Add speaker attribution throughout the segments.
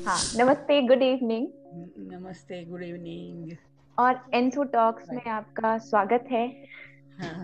Speaker 1: हाँ, नमस्ते, good evening.
Speaker 2: नमस्ते, गुड इवनिंग।
Speaker 1: और एंथो टॉक्स में
Speaker 2: बाय।
Speaker 1: आपका स्वागत है।
Speaker 2: हाँ।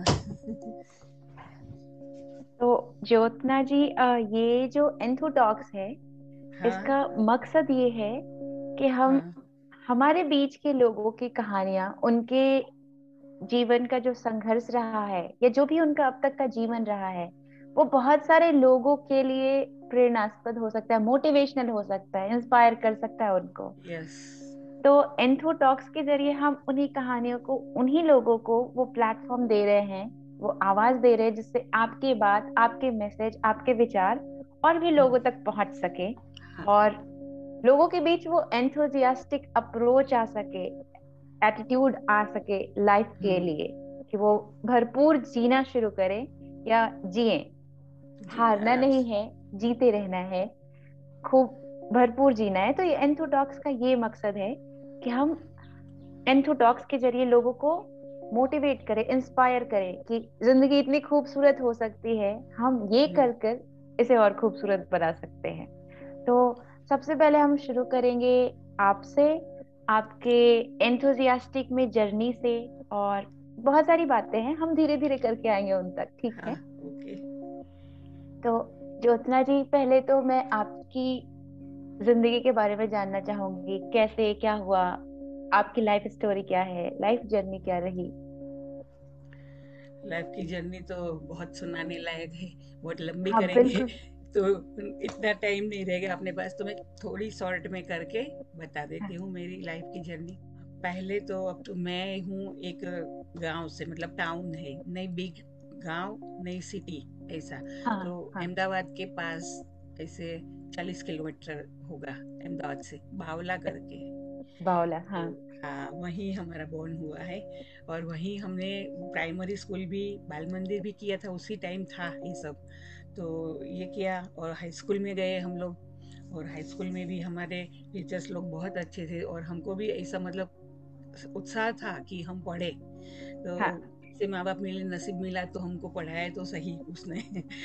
Speaker 1: तो ज्योत्ना जी, ये जो एंथो टॉक्स है,
Speaker 2: हाँ।
Speaker 1: इसका मकसद ये है कि हम
Speaker 2: हाँ।
Speaker 1: हमारे बीच के लोगों की कहानियां, उनके जीवन का जो संघर्ष रहा है या जो भी उनका अब तक का जीवन रहा है, वो बहुत सारे लोगों के लिए प्रेरणास्पद हो सकता है, मोटिवेशनल हो सकता है, इंस्पायर कर सकता है उनको।
Speaker 2: यस।
Speaker 1: तो एंथो टॉक्स के जरिए हम उन्हीं कहानियों को, उन्हीं लोगों को वो प्लेटफॉर्म दे रहे हैं, वो आवाज दे रहे हैं, जिससे आपकी बात, आपके मैसेज, आपके विचार और भी लोगों तक पहुंच सके।
Speaker 2: हाँ।
Speaker 1: और लोगों के बीच वो एंथुजियास्टिक अप्रोच आ सके, एटीट्यूड आ सके लाइफ के
Speaker 2: हम्म।
Speaker 1: लिए, कि वो भरपूर जीना शुरू करें या जिए।
Speaker 2: जी,
Speaker 1: हारना
Speaker 2: आराम
Speaker 1: नहीं
Speaker 2: से।
Speaker 1: है, जीते रहना है, खूब भरपूर जीना है। तो ये एंथोटॉक्स का ये मकसद है कि हम एंथोटॉक्स के जरिए लोगों को मोटिवेट करें, इंस्पायर करें कि जिंदगी इतनी खूबसूरत हो सकती है, हम ये
Speaker 2: हम्म।
Speaker 1: कर कर इसे और खूबसूरत बना सकते हैं। तो सबसे पहले हम शुरू करेंगे आपसे, आपके एंथुजियास्टिक में जर्नी से। और बहुत सारी बातें हैं, हम धीरे धीरे करके आएंगे उन तक, ठीक
Speaker 2: हाँ।
Speaker 1: है?
Speaker 2: ओके।
Speaker 1: तो ज्योत्ना जी, पहले तो मैं आपकी जिंदगी के बारे में जानना चाहूंगी, कैसे क्या हुआ, आपकी लाइफ स्टोरी क्या है, लाइफ जर्नी क्या रही।
Speaker 2: लाइफ की जर्नी तो बहुत सुनाने लायक है, बहुत लंबी
Speaker 1: हाँ,
Speaker 2: करेंगे
Speaker 1: बिल्कुल।
Speaker 2: तो इतना टाइम नहीं रहेगा अपने पास, तो मैं थोड़ी शॉर्ट में करके बता देती हूँ मेरी लाइफ की जर्नी। पहले तो अब तो मैं हूँ एक गांव से, मतलब टाउन है, नहीं बिग गांव, नहीं सिटी ऐसा।
Speaker 1: हाँ
Speaker 2: तो
Speaker 1: हाँ।
Speaker 2: अहमदाबाद के पास, ऐसे 40 किलोमीटर होगा अहमदाबाद से, बावला करके।
Speaker 1: बावला,
Speaker 2: तो
Speaker 1: हाँ।
Speaker 2: हाँ, वहीं हमारा बॉर्न हुआ है। और वहीं हमने प्राइमरी स्कूल भी, बाल मंदिर भी किया था, उसी टाइम था ये सब। तो ये किया, और हाई स्कूल में गए हम लोग। और हाई स्कूल में भी हमारे टीचर्स लोग बहुत अच्छे थे, और हमको भी ऐसा मतलब उत्साह था कि हम पढ़े। तो
Speaker 1: हाँ
Speaker 2: से माँ बाप मिले, नसीब मिला तो हमको पढ़ाया तो सही उसने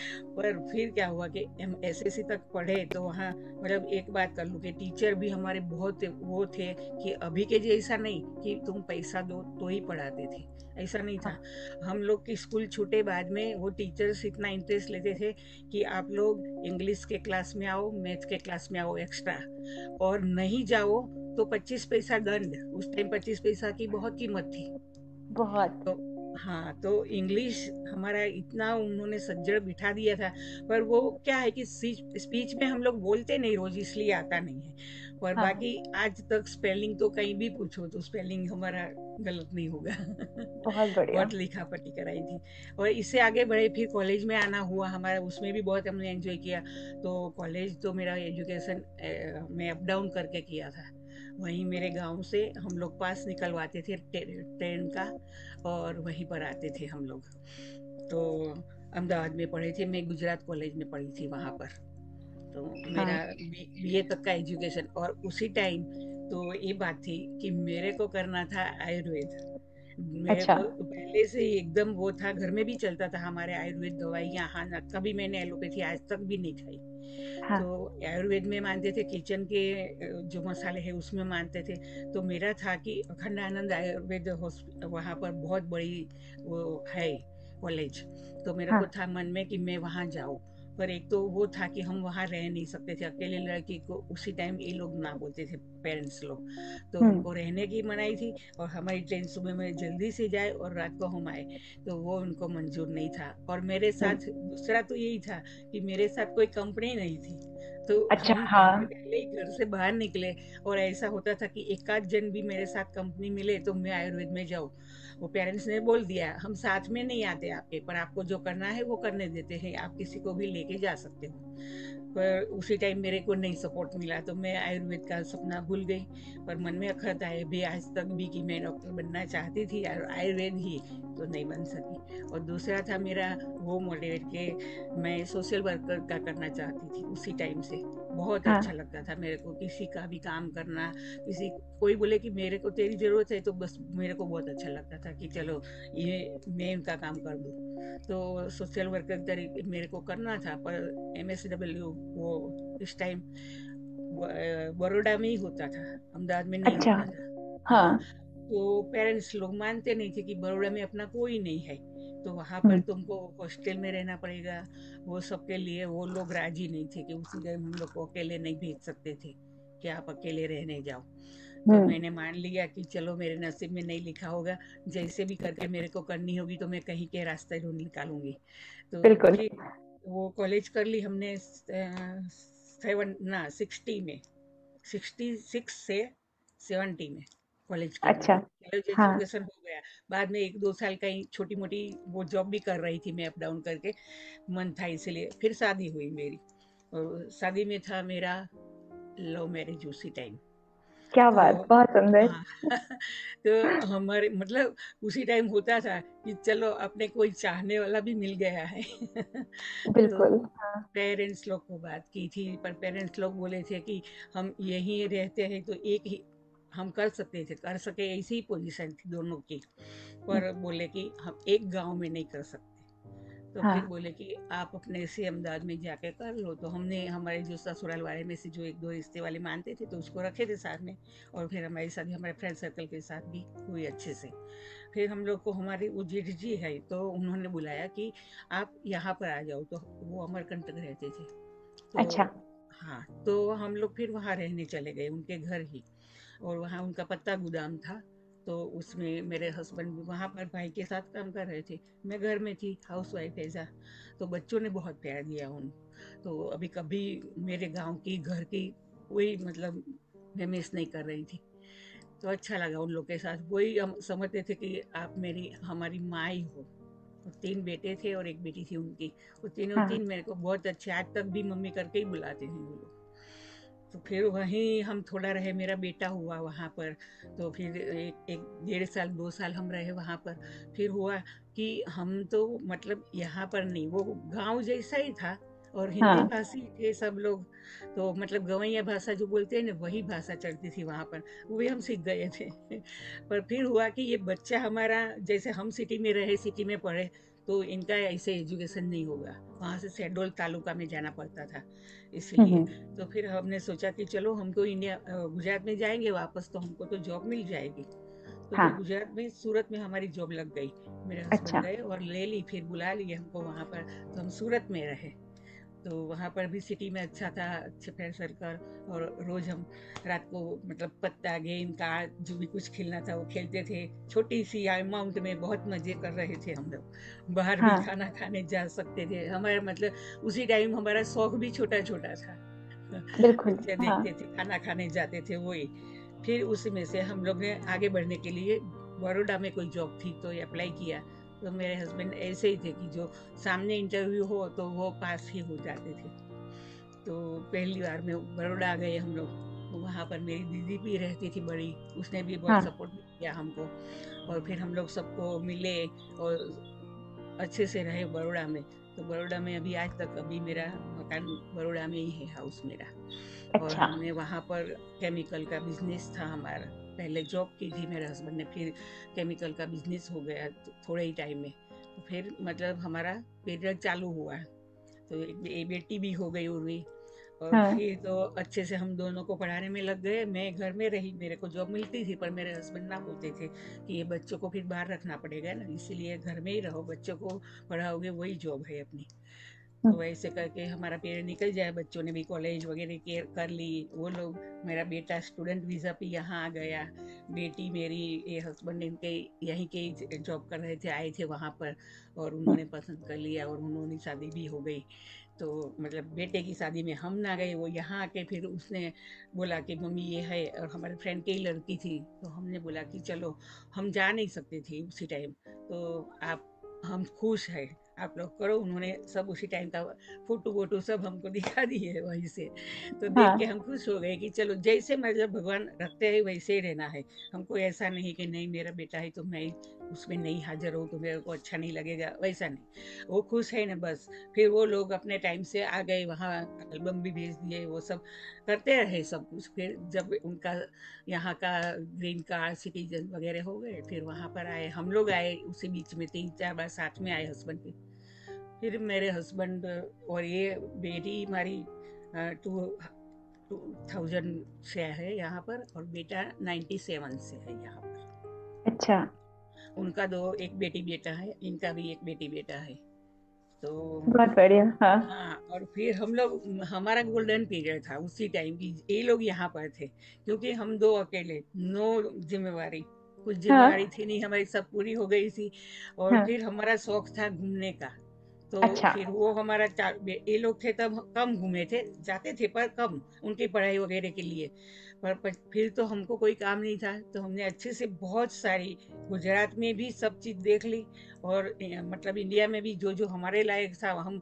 Speaker 2: पर फिर क्या हुआ कि हम एसएससी तक पढ़े, तो वहाँ मतलब एक बात कर लूँ कि टीचर भी हमारे बहुत वो थे कि अभी के जैसा नहीं कि तुम पैसा दो तो ही पढ़ाते थे, ऐसा नहीं था।
Speaker 1: हाँ
Speaker 2: हम लोग की स्कूल छूटे बाद में वो टीचर्स इतना इंटरेस्ट लेते थे कि आप लोग इंग्लिश के क्लास में आओ, मैथ के क्लास में आओ एक्स्ट्रा, और नहीं जाओ तो 25 पैसा दंड। उस टाइम 25 पैसा की बहुत कीमत थी।
Speaker 1: बहुत।
Speaker 2: तो हाँ, तो इंग्लिश हमारा इतना उन्होंने सज्जड़ बिठा दिया था। पर वो क्या है कि स्पीच में हम लोग बोलते नहीं रोज, इसलिए आता नहीं है। और
Speaker 1: हाँ,
Speaker 2: बाकी आज तक स्पेलिंग तो कहीं भी पूछो तो स्पेलिंग हमारा गलत नहीं होगा
Speaker 1: बहुत बढ़िया।
Speaker 2: बहुत लिखा पढ़ी कराई थी। और इससे आगे बढ़े, फिर कॉलेज में आना हुआ हमारा, उसमें भी बहुत हमने एंजॉय किया। तो कॉलेज तो मेरा एजुकेशन मैं अप डाउन करके किया था। वहीं मेरे गांव से हम लोग पास निकलवाते थे ट्रेन का, और वहीं पर आते थे हम लोग। तो अहमदाबाद में पढ़े थे, मैं गुजरात कॉलेज में पढ़ी थी वहाँ पर। तो मेरा
Speaker 1: हाँ।
Speaker 2: बीए तक का एजुकेशन। और उसी टाइम तो ये बात थी कि मेरे को करना था आयुर्वेद। मेरे
Speaker 1: अच्छा।
Speaker 2: को पहले से ही एकदम वो था, घर में भी चलता था हमारे आयुर्वेद दवाइयाँ। हाँ ना, कभी मैंने एलोपैथी आज तक भी नहीं खाई। तो
Speaker 1: हाँ
Speaker 2: आयुर्वेद में मानते थे, किचन के जो मसाले हैं उसमें मानते थे। तो मेरा था कि अखंडानंद आयुर्वेद वहाँ पर बहुत बड़ी वो है कॉलेज। तो मेरे को
Speaker 1: हाँ।
Speaker 2: था मन में कि मैं वहाँ जाऊँ। पर एक तो वो था कि हम वहाँ रह नहीं सकते थे, अकेले लड़की को उसी टाइम ये लोग ना बोलते थे, पेरेंट्स लोग। तो
Speaker 1: हम्म।
Speaker 2: हमको रहने की मनाही थी, और हमारी ट्रेन सुबह में जल्दी से जाए और रात को हम आए, तो वो उनको मंजूर नहीं था। और मेरे
Speaker 1: हम्म।
Speaker 2: साथ दूसरा तो यही था कि मेरे साथ कोई कंपनी नहीं थी। तो
Speaker 1: अच्छा,
Speaker 2: हम पहले
Speaker 1: हाँ।
Speaker 2: पहले ही घर से बाहर निकले। और ऐसा होता था कि एक आध जन भी मेरे साथ कंपनी मिले तो मैं आयुर्वेद में जाऊँ। वो पेरेंट्स ने बोल दिया, हम साथ में नहीं आते आपके, पर आपको जो करना है वो करने देते हैं, आप किसी को भी लेके जा सकते हो। पर उसी टाइम मेरे को नहीं सपोर्ट मिला, तो मैं आयुर्वेद का सपना भूल गई। पर मन में अखरता है भी आज तक भी कि मैं डॉक्टर बनना चाहती थी, और आयुर्वेद ही तो नहीं बन सकी। और दूसरा था मेरा वो मोटिवेट के मैं सोशल वर्कर का करना चाहती थी उसी टाइम से। बहुत अच्छा
Speaker 1: हाँ
Speaker 2: लगता था मेरे को किसी का भी काम करना। किसी कोई बोले कि मेरे को तेरी ज़रूरत है, तो बस मेरे को बहुत अच्छा लगता था कि चलो ये मैं इनका काम कर दूँ। तो सोशल वर्कर तरीके मेरे को करना था। पर MSW वो इस टाइम बड़ौदा में ही होता था, अहमदाबाद में नहीं
Speaker 1: अच्छा।
Speaker 2: होता था। हाँ,
Speaker 1: हाँ।
Speaker 2: तो पेरेंट्स लोग मानते नहीं थे कि बड़ौदा में अपना कोई नहीं है, तो वहाँ पर
Speaker 1: हम्म।
Speaker 2: तुमको हॉस्टल में रहना पड़ेगा। वो सबके लिए वो लोग राजी नहीं थे कि उसी टाइम हम लोग को अकेले नहीं भेज सकते थे कि आप अकेले रहने जाओ। तो
Speaker 1: हम्म।
Speaker 2: मैंने मान लिया कि चलो मेरे नसीब में नहीं लिखा होगा, जैसे भी करके मेरे को करनी होगी तो मैं कहीं के रास्ते ढूंढ निकालूंगी। तो
Speaker 1: बिल्कुल।
Speaker 2: फिर वो कॉलेज कर ली हमने 60 में, 66 से 70 में कॉलेज कर ली।
Speaker 1: अच्छा।
Speaker 2: कॉलेज
Speaker 1: हाँ।
Speaker 2: एजुकेशन हो गया। बाद में 1-2 साल कहीं छोटी मोटी वो जॉब भी कर रही थी मैं, अप डाउन करके मन था इसलिए। फिर शादी हुई मेरी, और शादी में था मेरा लव मैरिज उसी टाइम।
Speaker 1: क्या
Speaker 2: तो
Speaker 1: बात, बहुत सुंदर।
Speaker 2: हाँ तो हमारे मतलब उसी टाइम होता था कि चलो अपने कोई चाहने वाला भी मिल गया है तो
Speaker 1: बिल्कुल। हाँ।
Speaker 2: पेरेंट्स लोग को बात की थी, पर पेरेंट्स लोग बोले थे कि हम यहीं रहते हैं तो एक ही हम कर सकते थे, कर सके ऐसी ही पोजीशन थी दोनों की।
Speaker 1: हम्म।
Speaker 2: पर बोले कि हम एक गांव में नहीं कर सकते। तो फिर
Speaker 1: हाँ।
Speaker 2: बोले कि आप अपने से अहमदाबाद में जाके कर लो। तो हमने हमारे जो ससुराल वाले में से जो एक दो रिश्ते वाले मानते थे तो उसको रखे थे साथ में, और फिर हमारी शादी हमारे फ्रेंड सर्कल के साथ भी हुई अच्छे से। फिर हम लोग को हमारी वो जेठ जी है तो उन्होंने बुलाया कि आप यहाँ पर आ जाओ। तो वो अमरकंटक रहते थे, तो
Speaker 1: अच्छा।
Speaker 2: हाँ, तो हम लोग फिर वहाँ रहने चले गए उनके घर ही। और वहाँ उनका पत्ता गोदाम था, तो उसमें मेरे हस्बैंड भी वहाँ पर भाई के साथ काम कर रहे थे। मैं घर में थी, हाउस वाइफ ऐसा। तो बच्चों ने बहुत प्यार दिया उन, तो अभी कभी मेरे गांव की घर की कोई मतलब मैं मिस नहीं कर रही थी। तो अच्छा लगा उन लोग के साथ। वही हम समझते थे कि आप मेरी हमारी माँ ही हो। और 3 बेटे थे और एक बेटी थी उनकी। वो तीनों
Speaker 1: हाँ।
Speaker 2: तीन मेरे को बहुत अच्छे, आज तक भी मम्मी करके ही बुलाते हैं वो लोग। तो फिर वहीं हम थोड़ा रहे, मेरा बेटा हुआ वहाँ पर। तो फिर एक एक 1.5 साल 2 साल हम रहे वहाँ पर। फिर हुआ कि हम तो मतलब यहाँ पर नहीं, वो गांव जैसा ही था, और हिंदी
Speaker 1: हाँ।
Speaker 2: भाषी थे सब लोग। तो मतलब गवैया भाषा जो बोलते हैं ना, वही भाषा चलती थी वहाँ पर, वो भी हम सीख गए थे पर फिर हुआ कि ये बच्चा हमारा, जैसे हम सिटी में रहे, सिटी में पढ़े, तो इनका ऐसे एजुकेशन नहीं होगा। वहाँ से शहडोल तालुका में जाना पड़ता था इसलिए।
Speaker 1: हम्म।
Speaker 2: तो फिर हमने सोचा कि चलो हम तो इंडिया गुजरात में जाएंगे वापस, तो हमको तो जॉब मिल जाएगी। तो फिर
Speaker 1: हाँ।
Speaker 2: गुजरात में सूरत में हमारी जॉब लग गई। मेरे हस्बैंड
Speaker 1: अच्छा।
Speaker 2: गए और ले ली, फिर बुला लिए हमको वहाँ पर। तो हम सूरत में रहे। तो वहाँ पर भी सिटी में अच्छा था, अच्छे फ्रेंड सर्कल। और रोज हम रात को मतलब पत्ता गेंद कार्ड जो भी कुछ खेलना था वो खेलते थे। छोटी सी अमाउंट में बहुत मजे कर रहे थे हम लोग। बाहर भी
Speaker 1: हाँ।
Speaker 2: खाना खाने जा सकते थे, हमारा मतलब उसी टाइम हमारा शौक भी छोटा छोटा था
Speaker 1: बिल्कुल।
Speaker 2: पिक्चर
Speaker 1: हाँ।
Speaker 2: देखते थे, खाना खाने जाते थे वही। फिर उसी में से हम लोग ने आगे बढ़ने के लिए बड़ौदा में कोई जॉब थी तो अप्लाई किया। तो मेरे हस्बैंड ऐसे ही थे कि जो सामने इंटरव्यू हो तो वो पास ही हो जाते थे। तो पहली बार में बड़ौदा आ गए हम लोग। तो वहाँ पर मेरी दीदी भी रहती थी बड़ी, उसने भी बहुत
Speaker 1: हाँ।
Speaker 2: सपोर्ट किया हमको। और फिर हम लोग सबको मिले और अच्छे से रहे बड़ौदा में। तो बड़ौदा में अभी आज तक अभी मेरा मकान बड़ौदा में ही है, हाउस मेरा। और
Speaker 1: अच्छा।
Speaker 2: हमने वहाँ पर केमिकल का बिजनेस था हमारा। पहले जॉब की थी मेरे हस्बैंड ने, फिर केमिकल का बिजनेस हो गया थोड़े ही टाइम में। तो फिर मतलब हमारा पीरियड चालू हुआ। तो एक बेटी भी हो गई उर्वी। और
Speaker 1: हाँ।
Speaker 2: फिर तो अच्छे से हम दोनों को पढ़ाने में लग गए। मैं घर में रही, मेरे को जॉब मिलती थी, पर मेरे हस्बैंड ना बोलते थे कि ये बच्चों को फिर बाहर रखना पड़ेगा ना, इसीलिए घर में ही रहो, बच्चों को पढ़ाओगे, वही जॉब है अपनी। तो
Speaker 1: हम्म।
Speaker 2: वैसे करके हमारा पीरियड निकल जाए, बच्चों ने भी कॉलेज वगैरह कर ली वो लोग। मेरा बेटा स्टूडेंट वीज़ा पे यहाँ आ गया। बेटी मेरी, ये हस्बैंड इनके यहीं के जॉब कर रहे थे, आए थे वहाँ पर, और
Speaker 1: हम्म।
Speaker 2: उन्होंने पसंद कर लिया और उन्होंने शादी भी हो गई। तो मतलब बेटे की शादी में हम ना गए, वो यहाँ आके फिर उसने बोला कि मम्मी ये है, और हमारे फ्रेंड की ही लड़की थी। तो हमने बोला कि चलो, हम जा नहीं सकते थे उसी टाइम, तो आप, हम खुश हैं, आप लोग करो। उन्होंने सब उसी टाइम का फोटो वोटो सब हमको दिखा दिए वहीं से। तो देख के
Speaker 1: हाँ।
Speaker 2: हम खुश हो गए कि चलो, जैसे मतलब भगवान रखते हैं वैसे ही रहना है। हमको ऐसा नहीं कि नहीं मेरा बेटा है तो मैं उसमें नहीं हाजिर हूँ तो मेरे को अच्छा नहीं लगेगा, वैसा नहीं। वो खुश है ना बस। फिर वो लोग अपने टाइम से आ गए वहाँ, एल्बम भी भेज दिए, वो सब करते रहे सब कुछ। फिर जब उनका यहाँ का ग्रीन कार्ड सिटीजन वगैरह हो गए, फिर वहाँ पर आए, हम लोग आए उसी बीच में, 3-4 बार साथ में आए हस्बैंड के। फिर मेरे हस्बैंड और ये बेटी हमारी 2 2000 से है यहाँ पर, और बेटा 97 से है यहाँ पर।
Speaker 1: अच्छा।
Speaker 2: उनका दो, एक बेटी बेटा है, इनका भी एक बेटी बेटा है। तो
Speaker 1: बहुत बढ़िया। हाँ।
Speaker 2: हाँ, और फिर हम लोग, हमारा गोल्डन पीरियड था उसी टाइम की, ये लोग यहाँ पर थे क्योंकि हम दो अकेले, नो जिम्मेवारी, कुछ जिम्मेवारी
Speaker 1: हाँ।
Speaker 2: थी नहीं हमारी, सब पूरी हो गई थी। और
Speaker 1: हाँ।
Speaker 2: फिर हमारा शौक था घूमने का। तो
Speaker 1: अच्छा।
Speaker 2: फिर वो हमारा ये लोग थे तब कम घूमे थे, जाते थे पर कम, उनकी पढ़ाई वगैरह के लिए। पर फिर तो हमको कोई काम नहीं था, तो हमने अच्छे से बहुत सारी, गुजरात में भी सब चीज़ देख ली, और मतलब इंडिया में भी जो जो हमारे लायक था हम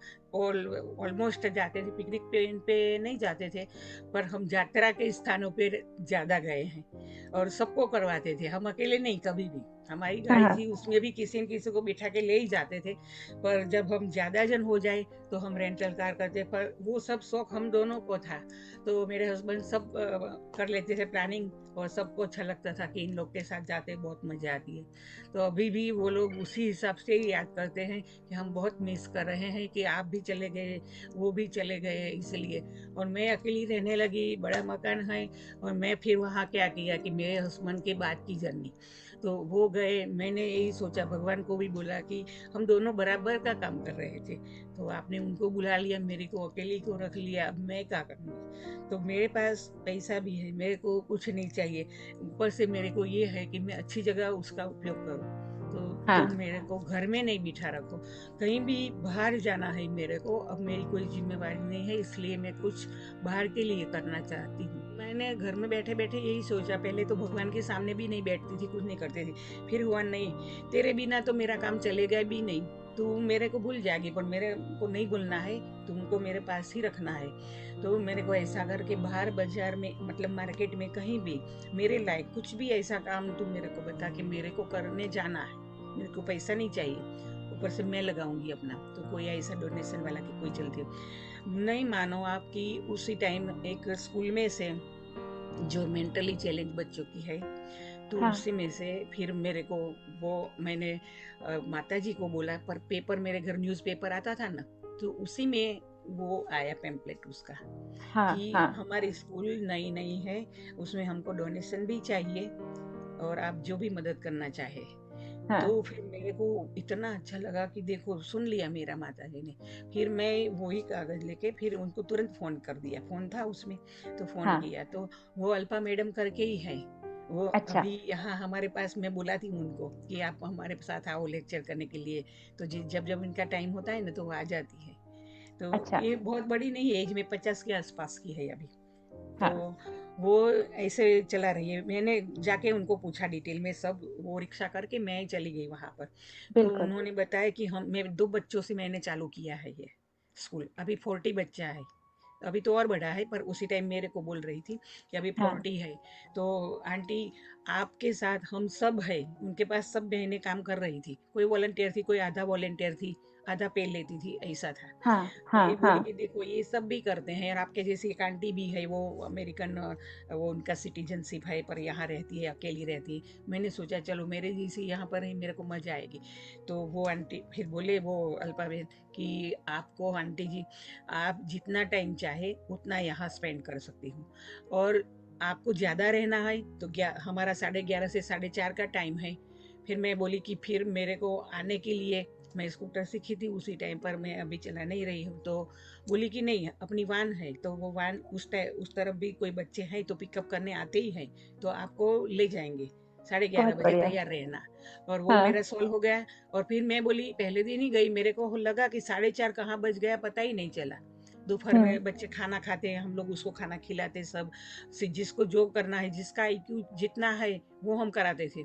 Speaker 2: ऑलमोस्ट जाते थे। पिकनिक पे नहीं जाते थे, पर हम यात्रा के स्थानों पर ज़्यादा गए हैं, और सबको करवाते थे, हम अकेले नहीं कभी भी। हमारी
Speaker 1: हाँ।
Speaker 2: गाड़ी
Speaker 1: हाँ।
Speaker 2: थी, उसमें भी किसी न किसी को बिठा के ले ही जाते थे। पर जब हम ज़्यादा जन हो जाए तो हम रेंटल कार करते, पर वो सब शौक हम दोनों को था। तो मेरे हस्बैंड सब कर लेते थे प्लानिंग, और सबको अच्छा लगता था कि इन लोग के साथ जाते बहुत मज़ा आती है। तो अभी भी वो लोग उसी हिसाब से ही याद करते हैं कि हम बहुत मिस कर रहे हैं कि आप भी चले गए, वो भी चले गए, इसलिए। और मैं अकेली रहने लगी, बड़ा मकान है, और मैं फिर वहाँ क्या किया कि मेरे हस्बैंड के बाद की जर्नी, तो वो गए। मैंने यही सोचा, भगवान को भी बोला कि हम दोनों बराबर का काम कर रहे थे, तो आपने उनको बुला लिया, मेरे को अकेली को रख लिया, अब मैं क्या करूँगी। तो मेरे पास पैसा भी है, मेरे को कुछ नहीं चाहिए, ऊपर से मेरे को ये है कि मैं अच्छी जगह उसका उपयोग करूँ। तो तुम
Speaker 1: हाँ।
Speaker 2: मेरे को घर में नहीं बिठा रखो, कहीं भी बाहर जाना है मेरे को, अब मेरी कोई जिम्मेवारी नहीं है, इसलिए मैं कुछ बाहर के लिए करना चाहती हूँ। मैंने घर में बैठे बैठे यही सोचा, पहले तो भगवान के सामने भी नहीं बैठती थी, कुछ नहीं करती थी। फिर हुआ नहीं, तेरे बिना तो मेरा काम चलेगा भी नहीं, तू मेरे को भूल जाएगी, पर मेरे को नहीं भूलना है, तुमको मेरे पास ही रखना है। तो मेरे को ऐसा करके बाहर बाजार में, मतलब मार्केट में, कहीं भी मेरे लायक कुछ भी ऐसा काम तू मेरे को बता कि मेरे को करने जाना है, मेरे को पैसा नहीं चाहिए, ऊपर से मैं लगाऊंगी अपना। तो कोई ऐसा डोनेशन वाला की कोई चलती हो, नहीं मानो आपकी, उसी टाइम एक स्कूल में से जो मेंटली चैलेंज बच्चों की है, तो
Speaker 1: हाँ।
Speaker 2: उसी में से फिर मेरे को, वो मैंने माता जी को बोला, पर पेपर मेरे घर न्यूज़पेपर आता था ना, तो उसी में वो आया पैम्पलेट उसका,
Speaker 1: हाँ।
Speaker 2: कि
Speaker 1: हाँ।
Speaker 2: हमारी स्कूल नई नई है, उसमें हमको डोनेशन भी चाहिए, और आप जो भी मदद करना चाहे।
Speaker 1: हाँ।
Speaker 2: तो फिर मेरे को इतना अच्छा लगा कि देखो, सुन लिया मेरा माता जी ने। फिर मैं वही कागज लेके फिर उनको तुरंत फोन कर दिया, फोन था उसमें, तो फोन
Speaker 1: हाँ।
Speaker 2: किया, तो वो अल्पा मैडम करके ही है, वो
Speaker 1: अच्छा।
Speaker 2: अभी यहाँ हमारे पास, मैं बुलाती हूँ उनको कि आप हमारे साथ आओ लेक्चर करने के लिए। तो जब जब इनका टाइम होता है ना, तो वो आ जाती है। तो
Speaker 1: अच्छा।
Speaker 2: ये बहुत बड़ी नहीं है, एज में 50 के आसपास की है अभी। तो
Speaker 1: हाँ।
Speaker 2: वो ऐसे चला रही है। मैंने जाके उनको पूछा डिटेल में सब, वो रिक्शा करके मैं चली गई वहाँ पर। तो
Speaker 1: बिल्कुल।
Speaker 2: उन्होंने बताया कि हम, मैं 2 बच्चों से मैंने चालू किया है ये स्कूल, अभी 40 बच्चा है, अभी तो और बड़ा है, पर उसी टाइम मेरे को बोल रही थी कि अभी
Speaker 1: हाँ।
Speaker 2: 40 है। तो आंटी, आपके साथ हम सब है, उनके पास सब बहनें काम कर रही थी, कोई वॉलंटियर थी, कोई आधा वॉलंटियर थी, आधा पे लेती थी, ऐसा था।
Speaker 1: हाँ।
Speaker 2: तो
Speaker 1: हाँ।
Speaker 2: ये
Speaker 1: हाँ।
Speaker 2: बोली कि देखो ये सब भी करते हैं, और आपके जैसी एक आंटी भी है, वो अमेरिकन, वो उनका सिटीजनशिप है, पर यहाँ रहती है, अकेली रहती है। मैंने सोचा चलो मेरे जैसी यहाँ पर है, मेरे को मजा आएगी। तो वो आंटी फिर बोले, वो अल्पा बहन, कि आपको आंटी जी, आप जितना टाइम चाहे उतना यहाँ स्पेंड कर सकती हूँ, और आपको ज़्यादा रहना है तो हमारा 11:30 से 4:30 का टाइम है। फिर मैं बोली कि फिर मेरे को आने के लिए, मैं स्कूटर सीखी थी उसी टाइम पर, मैं अभी चला नहीं रही हूँ। तो बोली कि नहीं, अपनी वान है, तो वो वान उस तरफ भी कोई बच्चे हैं तो पिकअप करने आते ही हैं, तो आपको ले जाएंगे, 11:30
Speaker 1: बहुत
Speaker 2: बजे
Speaker 1: बढ़िया।
Speaker 2: तैयार रहना। और वो
Speaker 1: हाँ।
Speaker 2: मेरा सोल्व हो गया। और फिर मैं बोली, पहले दिन ही गई, मेरे को लगा कि 4:30 कहाँ बज गया, पता ही नहीं चला। दोपहर
Speaker 1: हम्म।
Speaker 2: में बच्चे खाना खाते हैं, हम लोग उसको खाना खिलाते सब, जिसको जो करना है, जिसका IQ जितना है वो हम कराते थे।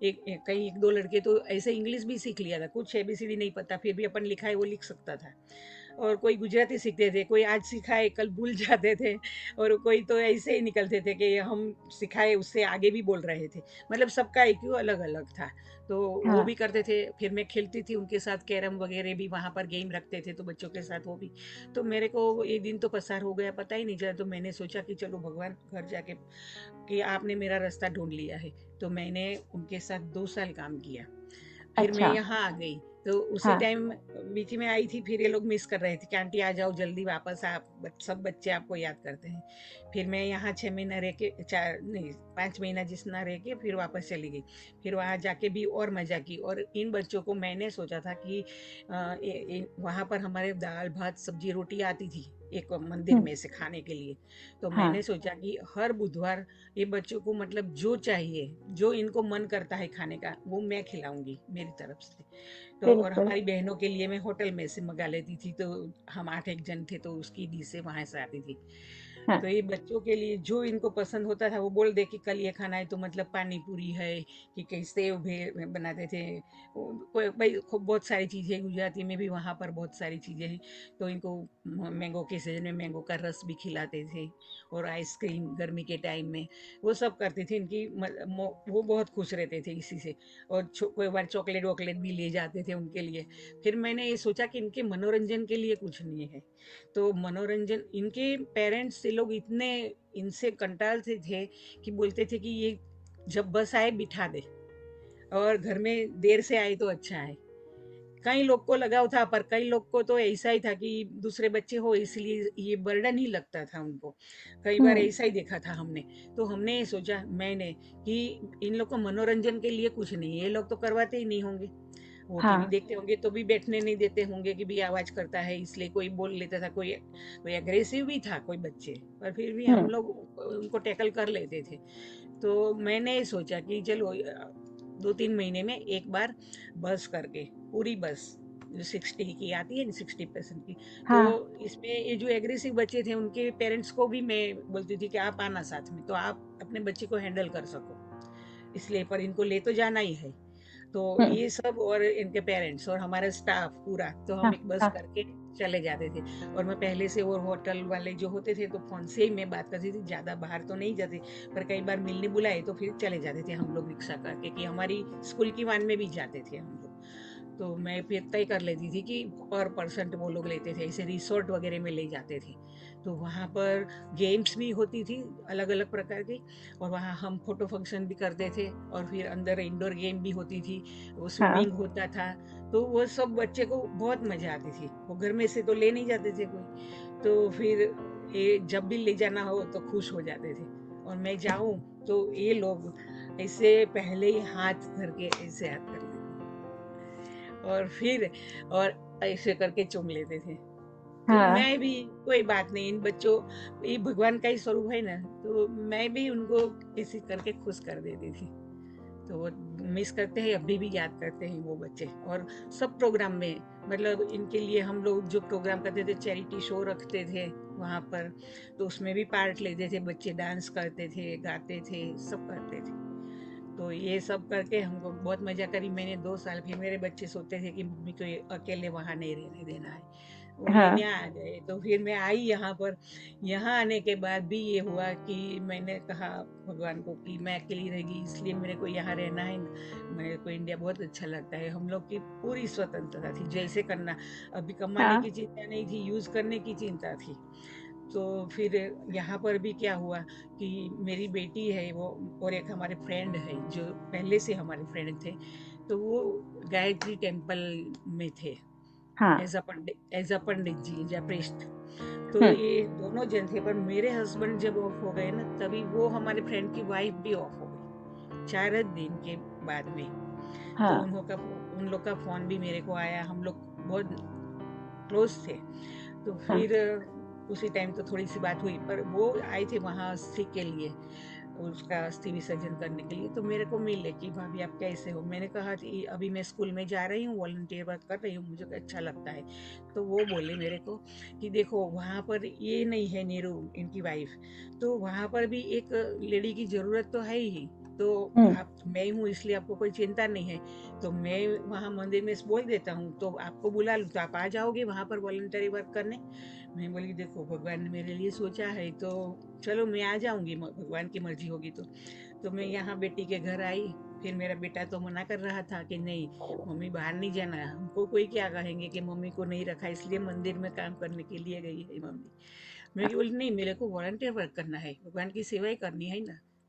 Speaker 2: कई 1-2 लड़के तो ऐसे इंग्लिश भी सीख लिया था, कुछ ABCD नहीं पता, फिर भी अपन लिखा है वो लिख सकता था। और कोई गुजराती सीखते थे, कोई आज सिखाए कल भूल जाते थे, और कोई तो ऐसे ही निकलते थे कि हम सिखाए उससे आगे भी बोल रहे थे। मतलब सबका IQ अलग अलग था। तो वो
Speaker 1: हाँ।
Speaker 2: भी करते थे, फिर मैं खेलती थी उनके साथ, कैरम वगैरह भी वहाँ पर गेम रखते थे, तो बच्चों के साथ वो भी। तो मेरे को एक दिन तो पसार हो गया, पता ही नहीं चला। तो मैंने सोचा कि चलो भगवान, घर जाके कि आपने मेरा रास्ता ढूंढ लिया है। तो मैंने उनके साथ 2 साल काम किया। फिर मैं
Speaker 1: अच्छा।
Speaker 2: यहाँ आ गई। तो उसी
Speaker 1: हाँ।
Speaker 2: टाइम बीच में आई थी, फिर ये लोग मिस कर रहे थे कि आंटी आ जाओ जल्दी वापस, आप सब बच्चे आपको याद करते हैं। फिर मैं यहाँ 6 महीना रह के, 4 नहीं 5 महीना जितना रह के फिर वापस चली गई। फिर वहाँ जाके भी और मज़ा की, और इन बच्चों को मैंने सोचा था कि वहाँ पर हमारे दाल भात सब्जी रोटी आती थी एक मंदिर
Speaker 1: हम्म।
Speaker 2: में से खाने के लिए। तो मैंने
Speaker 1: हाँ।
Speaker 2: सोचा कि हर बुधवार ये बच्चों को मतलब जो चाहिए, जो इनको मन करता है खाने का, वो मैं खिलाऊंगी मेरी तरफ से। तो और
Speaker 1: बिल्कुल।
Speaker 2: हमारी बहनों के लिए मैं होटल में से मंगा लेती थी, तो हम 8 एक जन थे तो उसकी डिशें वहाँ से आती थी। तो
Speaker 1: हाँ।
Speaker 2: ये बच्चों के लिए जो इनको पसंद होता था वो बोल दे कि कल ये खाना है, तो मतलब पानी पूरी है कि कहीं सेव भे बनाते थे। कोई भाई खूब बहुत सारी चीज़ें, गुजराती में भी वहाँ पर बहुत सारी चीज़ें हैं। तो इनको मैंगो के सीजन में मैंगो का रस भी खिलाते थे, और आइसक्रीम गर्मी के टाइम में वो सब करते थे। वो बहुत खुश रहते थे इसी से। और कोई बार चॉकलेट वॉकलेट भी ले जाते थे उनके लिए। फिर मैंने ये सोचा कि इनके मनोरंजन के लिए कुछ नहीं है, तो मनोरंजन इनके पेरेंट्स से लोग इतने इनसे कंटालते थे कि बोलते थे कि ये जब बस आए बिठा दे, और घर में देर से आए तो अच्छा है। कई लोग को लगाव था, पर कई लोग को तो ऐसा ही था कि दूसरे बच्चे हो इसलिए ये बर्डन ही लगता था उनको। कई बार
Speaker 1: हम्म।
Speaker 2: ऐसा ही देखा था हमने। तो हमने ये सोचा मैंने कि इन लोग को मनोरंजन के लिए कुछ नहीं है, ये लोग तो करवाते ही नहीं होंगे। वो टीवी
Speaker 1: हाँ।
Speaker 2: देखते होंगे तो भी बैठने नहीं देते होंगे कि भी आवाज करता है इसलिए, कोई बोल लेता था, कोई कोई अग्रेसिव भी था कोई बच्चे, पर फिर भी हम
Speaker 1: हम्म।
Speaker 2: लोग उनको टैकल कर लेते थे। तो मैंने सोचा कि चलो 2-3 महीने में एक बार बस करके, पूरी बस जो 60 की आती है ना, 60% की। तो
Speaker 1: हाँ।
Speaker 2: इसमें ये जो एग्रेसिव बच्चे थे उनके पेरेंट्स को भी मैं बोलती थी कि आप आना साथ में, तो आप अपने बच्चे को हैंडल कर सको, इसलिए पर इनको ले तो जाना ही है। तो
Speaker 1: हम्म।
Speaker 2: ये सब और इनके पेरेंट्स और हमारा स्टाफ पूरा, तो हम
Speaker 1: हाँ।
Speaker 2: एक बस
Speaker 1: हाँ।
Speaker 2: करके चले जाते थे। और मैं पहले से वो होटल वाले जो होते थे तो फोन से ही मैं बात करती थी, ज़्यादा बाहर तो नहीं जाते, पर कई बार मिलने बुलाए तो फिर चले जाते थे हम लोग रिक्शा करके, कि हमारी स्कूल की वैन में भी जाते थे हम लोग। तो मैं फिर तय कर लेती थी कि पर परसेंट वो लोग लेते थे, ऐसे रिसोर्ट वगैरह में ले जाते थे। तो वहाँ पर गेम्स भी होती थी अलग अलग प्रकार की, और वहाँ हम फोटो फंक्शन भी करते थे, और फिर अंदर इंडोर गेम भी होती थी, वो
Speaker 1: हाँ।
Speaker 2: स्विमिंग होता था। तो वो सब बच्चे को बहुत मजा आती थी, वो घर में से तो ले नहीं जाते थे कोई। तो फिर ये जब भी ले जाना हो तो खुश हो जाते थे, और मैं जाऊं तो ये लोग ऐसे पहले ही हाथ धर के ऐसे हाथ कर लेते, और फिर और ऐसे करके चूम लेते थे। तो
Speaker 1: हाँ।
Speaker 2: मैं भी, कोई बात नहीं, इन बच्चों, ये भगवान का ही स्वरूप है ना, तो मैं भी उनको ऐसे करके खुश कर देती थी। तो वो मिस करते हैं, अभी भी याद करते हैं वो बच्चे। और सब प्रोग्राम में, मतलब इनके लिए हम लोग जो प्रोग्राम करते थे, चैरिटी शो रखते थे वहाँ पर, तो उसमें भी पार्ट लेते थे बच्चे, डांस करते थे, गाते थे, सब करते थे। तो ये सब करके हमको बहुत मजा करी मैंने 2 साल। फिर मेरे बच्चे सोचते थे कि मम्मी को ये अकेले वहाँ नहीं रहने देना है, वो लेने
Speaker 1: हाँ।
Speaker 2: आ गए। तो फिर मैं आई यहाँ पर। यहाँ आने के बाद भी ये हुआ कि मैंने कहा भगवान को कि मैं अकेली रहेगी इसलिए मेरे को यहाँ रहना है ना। मेरे को इंडिया बहुत अच्छा लगता है, हम लोग की पूरी स्वतंत्रता थी, जैसे करना। अभी कमाने
Speaker 1: हाँ।
Speaker 2: की चिंता नहीं थी, यूज करने की चिंता थी। तो फिर यहाँ पर भी क्या हुआ कि मेरी बेटी है वो, और एक हमारे फ्रेंड है जो पहले से हमारे फ्रेंड थे, तो वो गायत्री टेम्पल में थे
Speaker 1: हाँ।
Speaker 2: As a pandit ji, as a priest. तो
Speaker 1: हम्म।
Speaker 2: ये दोनों जन थे, पर मेरे हस्बैंड जब ऑफ हो गए ना, तभी वो हमारे फ्रेंड की वाइफ भी ऑफ हो गई 4 दिन के बाद में। तो
Speaker 1: हाँ।
Speaker 2: उन लोग का फोन भी मेरे को आया, हम लोग बहुत क्लोज थे। तो
Speaker 1: हाँ।
Speaker 2: फिर उसी टाइम तो थोड़ी सी बात हुई, पर वो आए थे वहाँ अस्थि के लिए, उसका अस्थि विसर्जन करने के लिए। तो मेरे को मिले कि भाभी आप कैसे हो, मैंने कहा कि अभी मैं स्कूल में जा रही हूँ, वॉलंटियर वर्क कर रही हूँ, मुझे अच्छा लगता है। तो वो बोले मेरे को कि देखो वहाँ पर ये नहीं है नीरू इनकी वाइफ, तो वहाँ पर भी एक लेडी की ज़रूरत तो है ही। तो
Speaker 1: हम्म।
Speaker 2: आप, मैं हूँ इसलिए आपको कोई चिंता नहीं है, तो मैं वहाँ मंदिर में बोल देता हूँ तो आपको बुला लूँ, तो आप आ जाओगे वहाँ पर वॉलंटरी वर्क करने। मैं बोली देखो भगवान ने मेरे लिए सोचा है तो चलो मैं आ जाऊंगी, भगवान की मर्जी होगी तो मैं यहाँ बेटी के घर आई। फिर मेरा बेटा तो मना कर रहा था कि नहीं मम्मी बाहर नहीं जाना, हमको कोई क्या कहेंगे कि मम्मी को नहीं रखा इसलिए मंदिर में काम करने के लिए गई है मम्मी। मैं बोली नहीं, मेरे को वॉलंटियर वर्क करना है, भगवान की सेवा ही करनी है ना।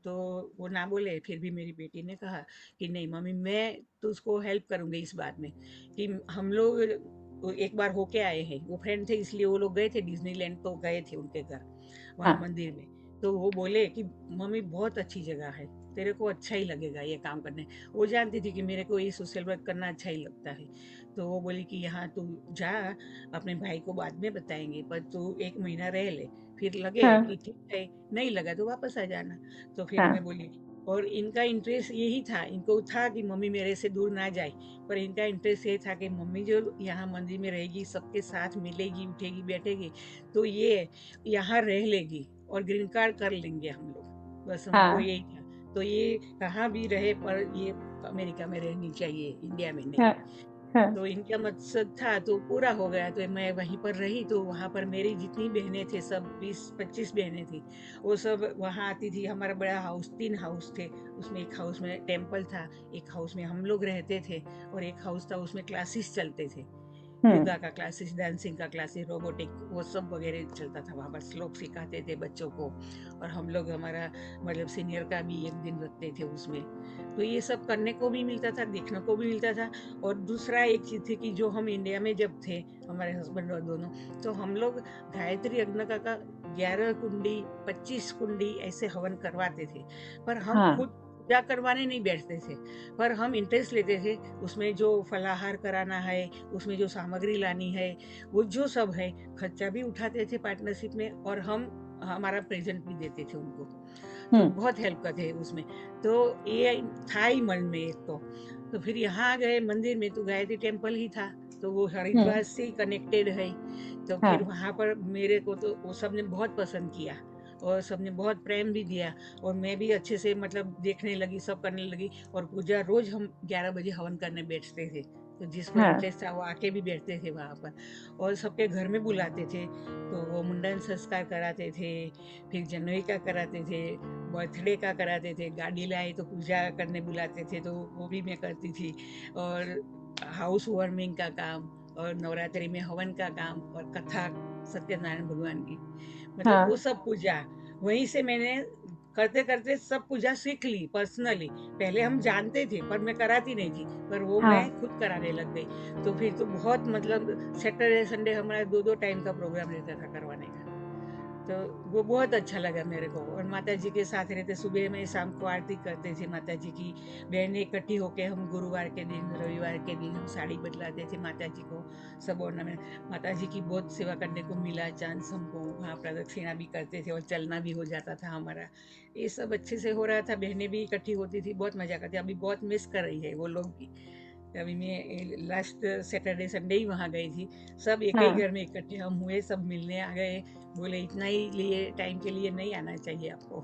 Speaker 2: तो वो ना बोले, फिर भी मेरी बेटी ने कहा कि नहीं मम्मी, मैं तो उसको हेल्प करूँगी इस बात में कि हम लोग एक बार होके आए हैं, वो फ्रेंड थे इसलिए वो लोग गए थे डिज्नीलैंड, तो गए थे उनके घर वहाँ
Speaker 1: हाँ
Speaker 2: मंदिर में। तो वो बोले कि मम्मी बहुत अच्छी जगह है, तेरे को अच्छा ही लगेगा ये काम करने। वो जानती थी कि मेरे को ये सोशल वर्क करना अच्छा ही लगता है। तो वो बोली कि यहाँ तू जा, अपने भाई को बाद में बताएंगे, पर तू 1 महीना रह ले, फिर लगे
Speaker 1: हाँ
Speaker 2: कि ठीक है, नहीं लगा तो वापस आ जाना। तो फिर मैं
Speaker 1: हाँ
Speaker 2: बोली, और इनका इंटरेस्ट यही था, इनको था कि मम्मी मेरे से दूर ना जाए, पर इनका इंटरेस्ट ये था कि मम्मी जो यहाँ मंदिर में रहेगी, सबके साथ मिलेगी, उठेगी, बैठेगी, तो ये यहाँ रह लेगी और ग्रीन कार्ड कर लेंगे हम लोग, बस हमको
Speaker 1: हाँ
Speaker 2: यही था। तो ये कहाँ भी रहे, पर ये अमेरिका में रहनी चाहिए, इंडिया में नहीं।
Speaker 1: हाँ हाँ
Speaker 2: तो इनका मकसद था तो पूरा हो गया, तो मैं वहीं पर रही। तो वहाँ पर मेरी जितनी बहनें थे, सब 20-25 बहनें थी, वो सब वहाँ आती थी। हमारा बड़ा हाउस, 3 हाउस थे, उसमें एक हाउस में टेम्पल था, एक हाउस में हम लोग रहते थे, और एक हाउस था उसमें क्लासेस चलते थे,
Speaker 1: हम्म
Speaker 2: योगा का क्लासेस, डांसिंग का क्लासेस, रोबोटिक, वो सब वगैरह चलता था वहाँ पर। श्लोक सिखाते थे बच्चों को, और हम लोग, हमारा मतलब सीनियर का भी एक दिन रखते थे उसमें। तो ये सब करने को भी मिलता था, देखने को भी मिलता था। और दूसरा एक चीज़ थी कि जो हम इंडिया में जब थे, हमारे हस्बैंड और दोनों, तो हम लोग गायत्री यज्ञ का 11 कुंडी, 25 कुंडी ऐसे हवन करवाते थे, पर हम
Speaker 1: हाँ
Speaker 2: खुद पूजा करवाने नहीं बैठते थे, पर हम इंटरेस्ट लेते थे उसमें। जो फलाहार कराना है, उसमें जो सामग्री लानी है, वो जो सब है, खर्चा भी उठाते थे पार्टनरशिप में, और हम हमारा प्रेजेंट भी देते थे उनको। तो
Speaker 1: हम्म
Speaker 2: बहुत हेल्प करते हैं उसमें। तो ये था ही मन में एक तो फिर यहाँ आ गए मंदिर में, तो गायत्री टेम्पल ही था, तो वो
Speaker 1: हम्म
Speaker 2: हरिद्वार से कनेक्टेड है। तो फिर
Speaker 1: हाँ
Speaker 2: वहाँ पर मेरे को तो वो सबने बहुत पसंद किया, और सबने बहुत प्रेम भी दिया, और मैं भी अच्छे से मतलब देखने लगी, सब करने लगी। और पूजा रोज हम 11 बजे हवन करने बैठते थे, तो जिसको
Speaker 1: हाँ
Speaker 2: इंटरेस्ट था वो आके भी बैठते थे वहाँ पर, और सबके घर में बुलाते थे। तो वो मुंडन संस्कार कराते थे, फिर जनवरी का कराते थे, बर्थडे का कराते थे, गाड़ी लाए तो पूजा करने बुलाते थे, तो वो भी मैं करती थी। और हाउस वार्मिंग का काम, और नवरात्रि में हवन का काम, और कथा सत्यनारायण भगवान की, मतलब वो
Speaker 1: हाँ
Speaker 2: सब पूजा वहीं से मैंने करते करते सब पूजा सीख ली पर्सनली। पहले हम जानते थे, पर मैं कराती नहीं थी, पर वो मैं
Speaker 1: हाँ
Speaker 2: खुद कराने लग गई। तो फिर तो बहुत मतलब सैटरडे संडे हमारा 2-2 टाइम का प्रोग्राम रहता था करवाने का। तो वो बहुत अच्छा लगा मेरे को। और माता जी के साथ रहते, सुबह में शाम को आरती करते थे माता जी की, बहनें इकट्ठी होके, हम गुरुवार के दिन, रविवार के दिन हम साड़ी बदलाते थे माता जी को, सब ऑर्नामेंट। माता जी की बहुत सेवा करने को मिला, चांस हमको वहाँ प्रदक्षिणा भी करते थे, और चलना भी हो जाता था हमारा। ये सब अच्छे से हो रहा था, बहनें भी इकट्ठी होती थी, बहुत मजा करती। अभी बहुत मिस कर रही है वो लोग भी। अभी मैं लास्ट सैटरडे संडे ही वहाँ गई थी, सब एक ही
Speaker 1: हाँ
Speaker 2: घर में इकट्ठे हम हुए, सब मिलने आ गए। बोले इतना ही लिए टाइम के लिए नहीं आना चाहिए आपको।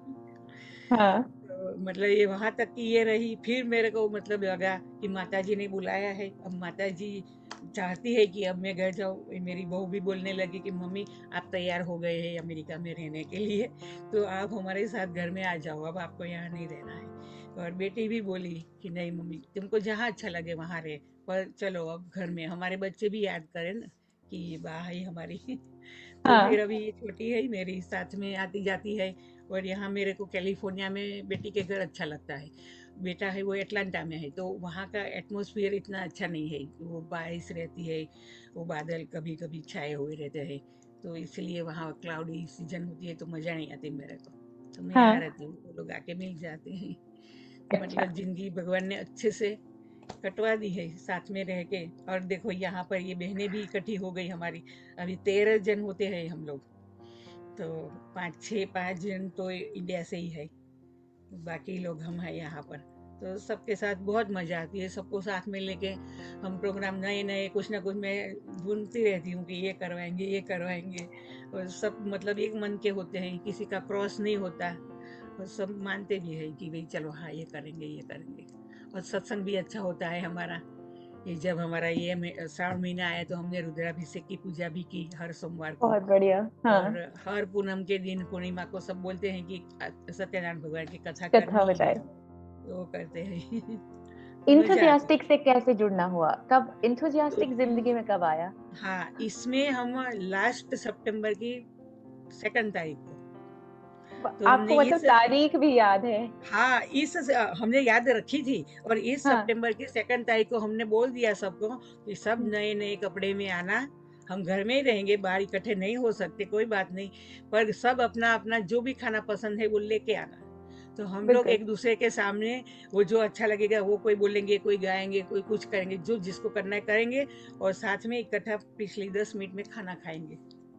Speaker 1: हाँ
Speaker 2: तो मतलब ये वहां तक की ये रही। फिर मेरे को मतलब लगा कि माता जी ने बुलाया है, अब माता जी चाहती है कि अब मैं घर जाऊँ। मेरी बहू भी बोलने लगी कि मम्मी आप तैयार हो गए हैं अमेरिका में रहने के लिए, तो आप हमारे साथ घर में आ जाओ, अब आपको यहाँ नहीं रहना है। और बेटी भी बोली कि नहीं मम्मी, तुमको जहाँ अच्छा लगे वहाँ रहे, पर चलो अब घर में। हमारे बच्चे भी याद करें ना कि ये बा है हमारी। तो फिर
Speaker 1: हाँ
Speaker 2: अभी ये छोटी है मेरी, साथ में आती जाती है। और यहाँ मेरे को कैलिफोर्निया में बेटी के घर अच्छा लगता है। बेटा है वो एटलांटा में है, तो वहाँ का एटमॉस्फेयर इतना अच्छा नहीं है, वो बारिश रहती है, वो बादल कभी कभी छाए हुए रहते हैं, तो इसलिए वहाँ क्लाउडी सीजन होती है, तो मज़ा नहीं आती मेरे को। तो मैं यहाँ
Speaker 1: हाँ
Speaker 2: रहती हूँ, वो लोग आके मिल जाते हैं।
Speaker 1: अच्छा
Speaker 2: मतलब जिंदगी भगवान ने अच्छे से कटवा दी है साथ में रह के। और देखो यहाँ पर ये बहनें भी इकट्ठी हो गई हमारी, अभी 13 जन होते हैं हम लोग। तो 5-6-5 जन तो इंडिया से ही है, बाकी लोग हम हैं यहाँ पर। तो सबके साथ बहुत मजा आती है, सबको साथ में लेके हम प्रोग्राम नए नए कुछ ना कुछ मैं ढूंढती रहती हूँ कि ये करवाएंगे, ये करवाएंगे। और सब मतलब एक मन के होते हैं, किसी का क्रॉस नहीं होता, और सब मानते भी है कि भाई चलो हाँ ये करेंगे, ये करेंगे। और सत्संग भी अच्छा होता है हमारा। ये जब हमारा ये श्रावण महीना आया, तो हमने रुद्राभिषेक की पूजा भी की हर सोमवार को।
Speaker 1: बहुत बढ़िया
Speaker 2: और
Speaker 1: हाँ
Speaker 2: हर पूनम के दिन, पूर्णिमा को सब बोलते हैं कि सत्यनारायण भगवान की कथा
Speaker 1: कथा
Speaker 2: करनी है,
Speaker 1: बताए
Speaker 2: तो वो करते हैं। मजा आती
Speaker 1: इंथुजियास्टिक से कैसे जुड़ना हुआ, कब
Speaker 2: तो
Speaker 1: इंथुजियास्टिक जिंदगी में कब आया?
Speaker 2: हाँ, इसमें हम लास्ट सितंबर की 2 तारीख को, तो हमने
Speaker 1: आपको मतलब
Speaker 2: इस
Speaker 1: तारीख भी याद है?
Speaker 2: हाँ, हमने याद रखी थी, और इस
Speaker 1: हाँ।
Speaker 2: सितंबर की 2 तारीख को हमने बोल दिया सबको कि सब
Speaker 1: हम्म,
Speaker 2: नए-नए कपड़े में आना, हम घर में ही रहेंगे, बाहर इकट्ठे नहीं हो सकते, कोई बात नहीं, पर सब अपना-अपना जो भी खाना पसंद है वो लेके आना। तो हम लोग
Speaker 1: बिल्कुल।
Speaker 2: एक-दूसरे के सामने वो जो अच्छा लगेगा वो कोई बोलेंगे, कोई गाएँगे, कोई कुछ करेंगे, जो जिसको करना है करेंगे, और साथ में इकट्ठा पिछली 10 मिनट में खाना खाएँगे।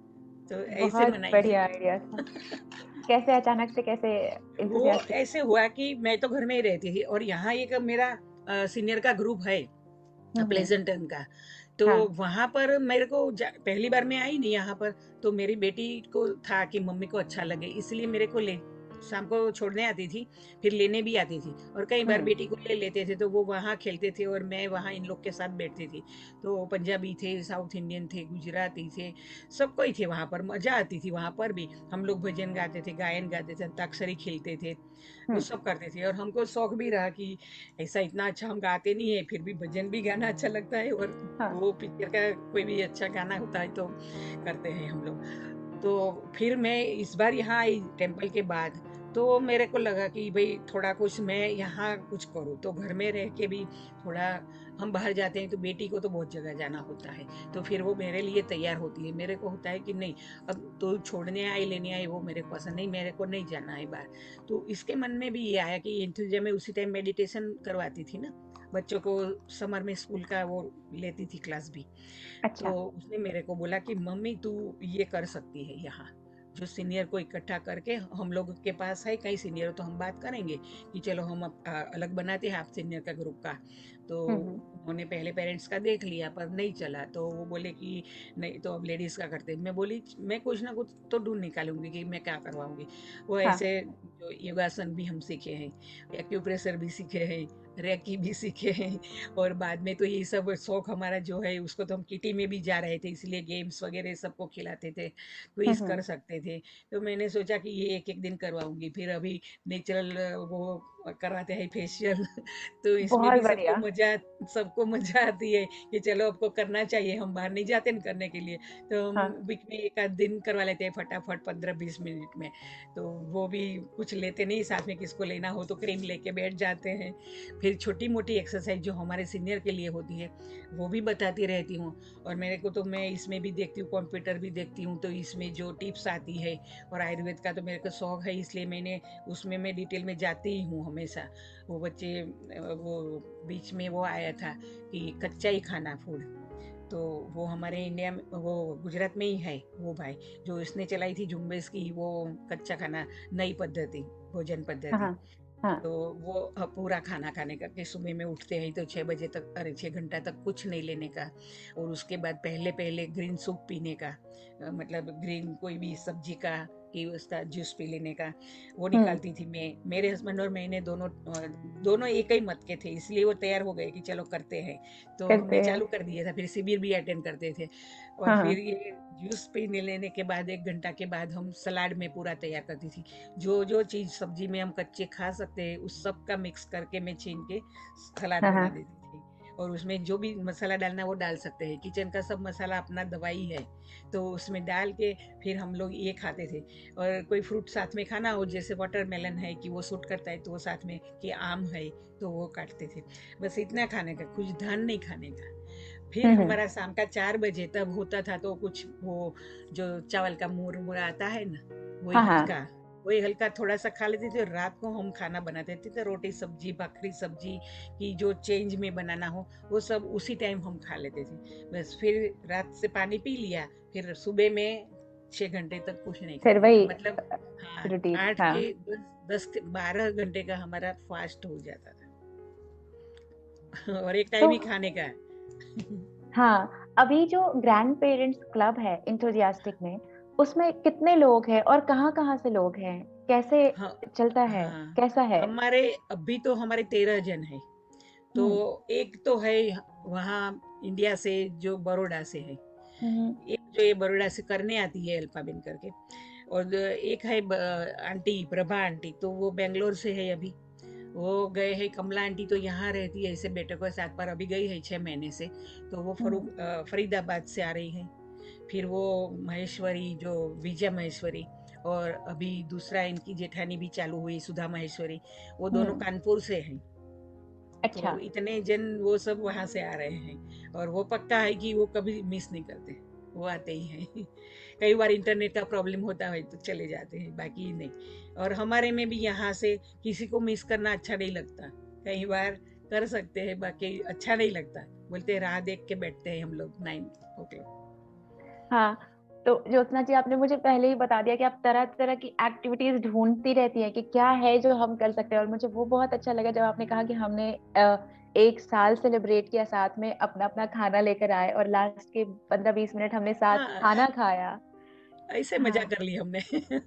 Speaker 2: तो ऐसे
Speaker 1: बहुत
Speaker 2: मनाई थी।
Speaker 1: बढ़िया आइडिया था। कैसे अचानक से कैसे
Speaker 2: वो
Speaker 1: इंथुसियास्टिक?
Speaker 2: ऐसे हुआ कि मैं तो घर में ही रहती थी, और यहाँ एक मेरा सीनियर का ग्रुप है,
Speaker 1: हम्म।
Speaker 2: प्लेजेंटन का। तो
Speaker 1: हाँ।
Speaker 2: वहाँ पर मेरे को पहली बार मैं आई नहीं यहाँ पर, तो मेरी बेटी को था कि मम्मी को अच्छा लगे, इसलिए मेरे को ले शाम को छोड़ने आती थी, फिर लेने भी आती थी, और कई बार
Speaker 1: हम्म।
Speaker 2: बेटी को ले लेते थे, तो वो वहाँ खेलते थे और मैं वहाँ इन लोग के साथ बैठती थी। तो पंजाबी थे, साउथ इंडियन थे, गुजराती थे, सब कोई थे वहाँ पर, मजा आती थी वहाँ पर भी। हम लोग भजन गाते थे, गायन गाते थे, अंताक्षरी खेलते थे, वो
Speaker 1: हम्म।
Speaker 2: सब करते थे, और हमको शौक भी रहा कि ऐसा इतना अच्छा हम गाते नहीं है, फिर भी भजन भी गाना अच्छा लगता है, और
Speaker 1: हाँ।
Speaker 2: वो पिक्चर का कोई भी अच्छा गाना होता है तो करते हैं हम लोग। तो फिर मैं इस बार यहाँ आई टेम्पल के बाद, तो मेरे को लगा कि भाई थोड़ा कुछ मैं यहाँ कुछ करूँ, तो घर में रह के भी थोड़ा, हम बाहर जाते हैं तो बेटी को तो बहुत जगह जाना होता है, तो फिर वो मेरे लिए तैयार होती है, मेरे को होता है कि नहीं, अब तो छोड़ने आई लेने आई वो मेरे को पसंद नहीं, मेरे को नहीं जाना है बाहर। तो इसके मन में भी ये आया कि इंतजाम में उसी टाइम मेडिटेशन करवाती थी ना बच्चों को, समर में स्कूल का वो लेती थी क्लास भी। तो
Speaker 1: अच्छा।
Speaker 2: उसने मेरे को बोला कि मम्मी तू ये कर सकती है यहाँ, जो सीनियर को इकट्ठा करके, हम लोग के पास है कई सीनियर, तो हम बात करेंगे कि चलो हम अलग बनाते हैं आप सीनियर का ग्रुप का। तो
Speaker 1: हम्म।
Speaker 2: उन्होंने पहले पेरेंट्स का देख लिया पर नहीं चला, तो वो बोले कि नहीं तो अब लेडीज का करते हैं। मैं बोली मैं कुछ ना कुछ तो ढूंढ निकालूंगी कि मैं क्या करवाऊंगी। वो
Speaker 1: हाँ।
Speaker 2: ऐसे जो योगासन भी हम सीखे हैं, एक्यूप्रेशर भी सीखे हैं, रेकी भी सीखे हैं, और बाद में तो ये सब शौक हमारा जो है उसको तो हम किटी में भी जा रहे थे, इसलिए गेम्स वगैरह सबको खिलाते थे, क्विज
Speaker 1: हम्म।
Speaker 2: कर सकते थे। तो मैंने सोचा कि ये एक एक दिन करवाऊंगी, फिर अभी नेचुरल वो कराते हैं फेशियल तो इसमें
Speaker 1: बहुत
Speaker 2: भी
Speaker 1: बढ़िया।
Speaker 2: सबको मजा आती है कि चलो आपको करना चाहिए, हम बाहर नहीं जाते न करने के लिए, तो हम
Speaker 1: हाँ।
Speaker 2: वीक में एक आध दिन करवा लेते हैं फटाफट 15-20 मिनट में। तो वो भी कुछ लेते नहीं साथ में, किसको लेना हो तो क्रीम लेके बैठ जाते हैं। फिर छोटी मोटी एक्सरसाइज जो हमारे सीनियर के लिए होती है वो भी बताती रहती हूँ। और मेरे को तो मैं इसमें भी देखती हूँ, कंप्यूटर भी देखती हूँ, तो इसमें जो टिप्स आती है, और आयुर्वेद का तो मेरे को शौक है, इसलिए मैंने उसमें मैं डिटेल में जाती ही हूँ हमेशा। वो बच्चे वो बीच में वो आया था कि कच्चा ही खाना फूड, तो वो हमारे इंडिया में, वो गुजरात में ही है वो भाई, जो इसने चलाई थी झुम्बेश की वो कच्चा खाना नई पद्धति, भोजन
Speaker 1: हाँ।
Speaker 2: पद्धति।
Speaker 1: हाँ। हाँ।
Speaker 2: तो वो पूरा खाना खाने का, कि सुबह में उठते हैं तो 6 बजे तक, अरे 6 घंटा तक कुछ नहीं लेने का, और उसके बाद पहले पहले ग्रीन सूप पीने का, मतलब ग्रीन कोई भी सब्जी का, कि उसका जूस पी लेने का, वो
Speaker 1: हम्म।
Speaker 2: निकालती थी मैं। मेरे हस्बैंड और मैंने दोनों एक ही मत के थे, इसलिए वो तैयार हो गए कि चलो करते हैं। तो हमने
Speaker 1: करते हैं।
Speaker 2: चालू कर दिया था, फिर शिविर भी अटेंड करते थे, और
Speaker 1: हाँ।
Speaker 2: फिर
Speaker 1: हाँ।
Speaker 2: ये जूस पी लेने के बाद 1 घंटा के बाद हम सलाद में पूरा तैयार करती थी। जो जो चीज़ सब्जी में हम कच्चे खा सकते हैं उस सब का मिक्स करके मैं छीन के सलाद
Speaker 1: हाँ।
Speaker 2: बना
Speaker 1: हाँ।
Speaker 2: देती थी। और उसमें जो भी मसाला डालना वो डाल सकते हैं, किचन का सब मसाला अपना दवाई है, तो उसमें डाल के फिर हम लोग ये खाते थे। और कोई फ्रूट साथ में खाना हो, जैसे वाटरमेलन है कि वो सूट करता है, तो वो साथ में, कि आम है तो वो काटते थे। बस इतना खाने का, कुछ धान नहीं खाने का। फिर
Speaker 1: हम्म।
Speaker 2: हमारा शाम का 4 बजे तब होता था, तो कुछ वो जो चावल का मुरमुरा आता है ना, वही
Speaker 1: हाँ। हाँ।
Speaker 2: हल्का, वही हल्का थोड़ा सा खा लेते थे। रात को हम खाना बनाते थे, रोटी सब्जी भाखरी सब्जी की जो चेंज में बनाना हो वो सब उसी टाइम हम खा लेते थे। बस फिर रात से पानी पी लिया, फिर सुबह में 6 घंटे तक कुछ नहीं
Speaker 1: फिर
Speaker 2: खाने का,
Speaker 1: वही
Speaker 2: मतलब हाँ,
Speaker 1: रूटीन।
Speaker 2: आठ
Speaker 1: हाँ।
Speaker 2: के 10 12 घंटे का हमारा फास्ट हो जाता था और एक
Speaker 1: तो
Speaker 2: टाइम ही खाने का।
Speaker 1: हाँ, अभी जो ग्रैंड पेरेंट्स क्लब है इंथुजियास्टिक में, उसमें कितने लोग हैं और कहाँ कहाँ से लोग हैं? कैसे
Speaker 2: हाँ,
Speaker 1: चलता है?
Speaker 2: हाँ,
Speaker 1: कैसा है?
Speaker 2: हमारे अभी तो हमारे 13 जन है। तो
Speaker 1: हम्म।
Speaker 2: एक तो है वहाँ इंडिया से, जो बड़ौदा से है,
Speaker 1: हम्म।
Speaker 2: एक जो ये बड़ौदा से करने आती है अल्पाबिन करके, और एक है आंटी प्रभा आंटी, तो वो बेंगलोर से है अभी। वो गए हैं। कमला आंटी तो यहाँ रहती है ऐसे बेटे के साथ, पर अभी गई है 6 महीने से, तो वो
Speaker 1: हम्म।
Speaker 2: फरीदाबाद से आ रही है। फिर वो महेश्वरी जो विजय महेश्वरी, और अभी दूसरा इनकी जेठानी भी चालू हुई सुधा महेश्वरी, वो दोनों
Speaker 1: हम्म।
Speaker 2: कानपुर से हैं। तो
Speaker 1: अच्छा।
Speaker 2: इतने जन वो सब वहां से आ रहे हैं, और वो पक्का है कि वो कभी मिस नहीं करते, वो आते ही हैं। कई बार इंटरनेट का प्रॉब्लम होता है तो चले जाते हैं, बाकी नहीं। और हमारे में भी यहाँ से किसी को मिस करना अच्छा नहीं लगता। कई बार कर सकते हैं, बाकी अच्छा नहीं लगता। बोलते हैं राह देख के बैठते हैं हम लोग 9 o'clock।
Speaker 1: हाँ, तो ज्योत्सना जी, आपने मुझे पहले ही बता दिया कि आप तरह तरह की एक्टिविटीज ढूंढती रहती हैं कि क्या है जो हम कर सकते हैं, और मुझे वो बहुत अच्छा लगा जब आपने कहा कि हमने 1 साल सेलिब्रेट किया साथ में, अपना अपना खाना लेकर आए और लास्ट के 15-20 मिनट हमने साथ
Speaker 2: हाँ,
Speaker 1: खाना खाया।
Speaker 2: ऐसे मजा
Speaker 1: हाँ,
Speaker 2: कर ली हमने।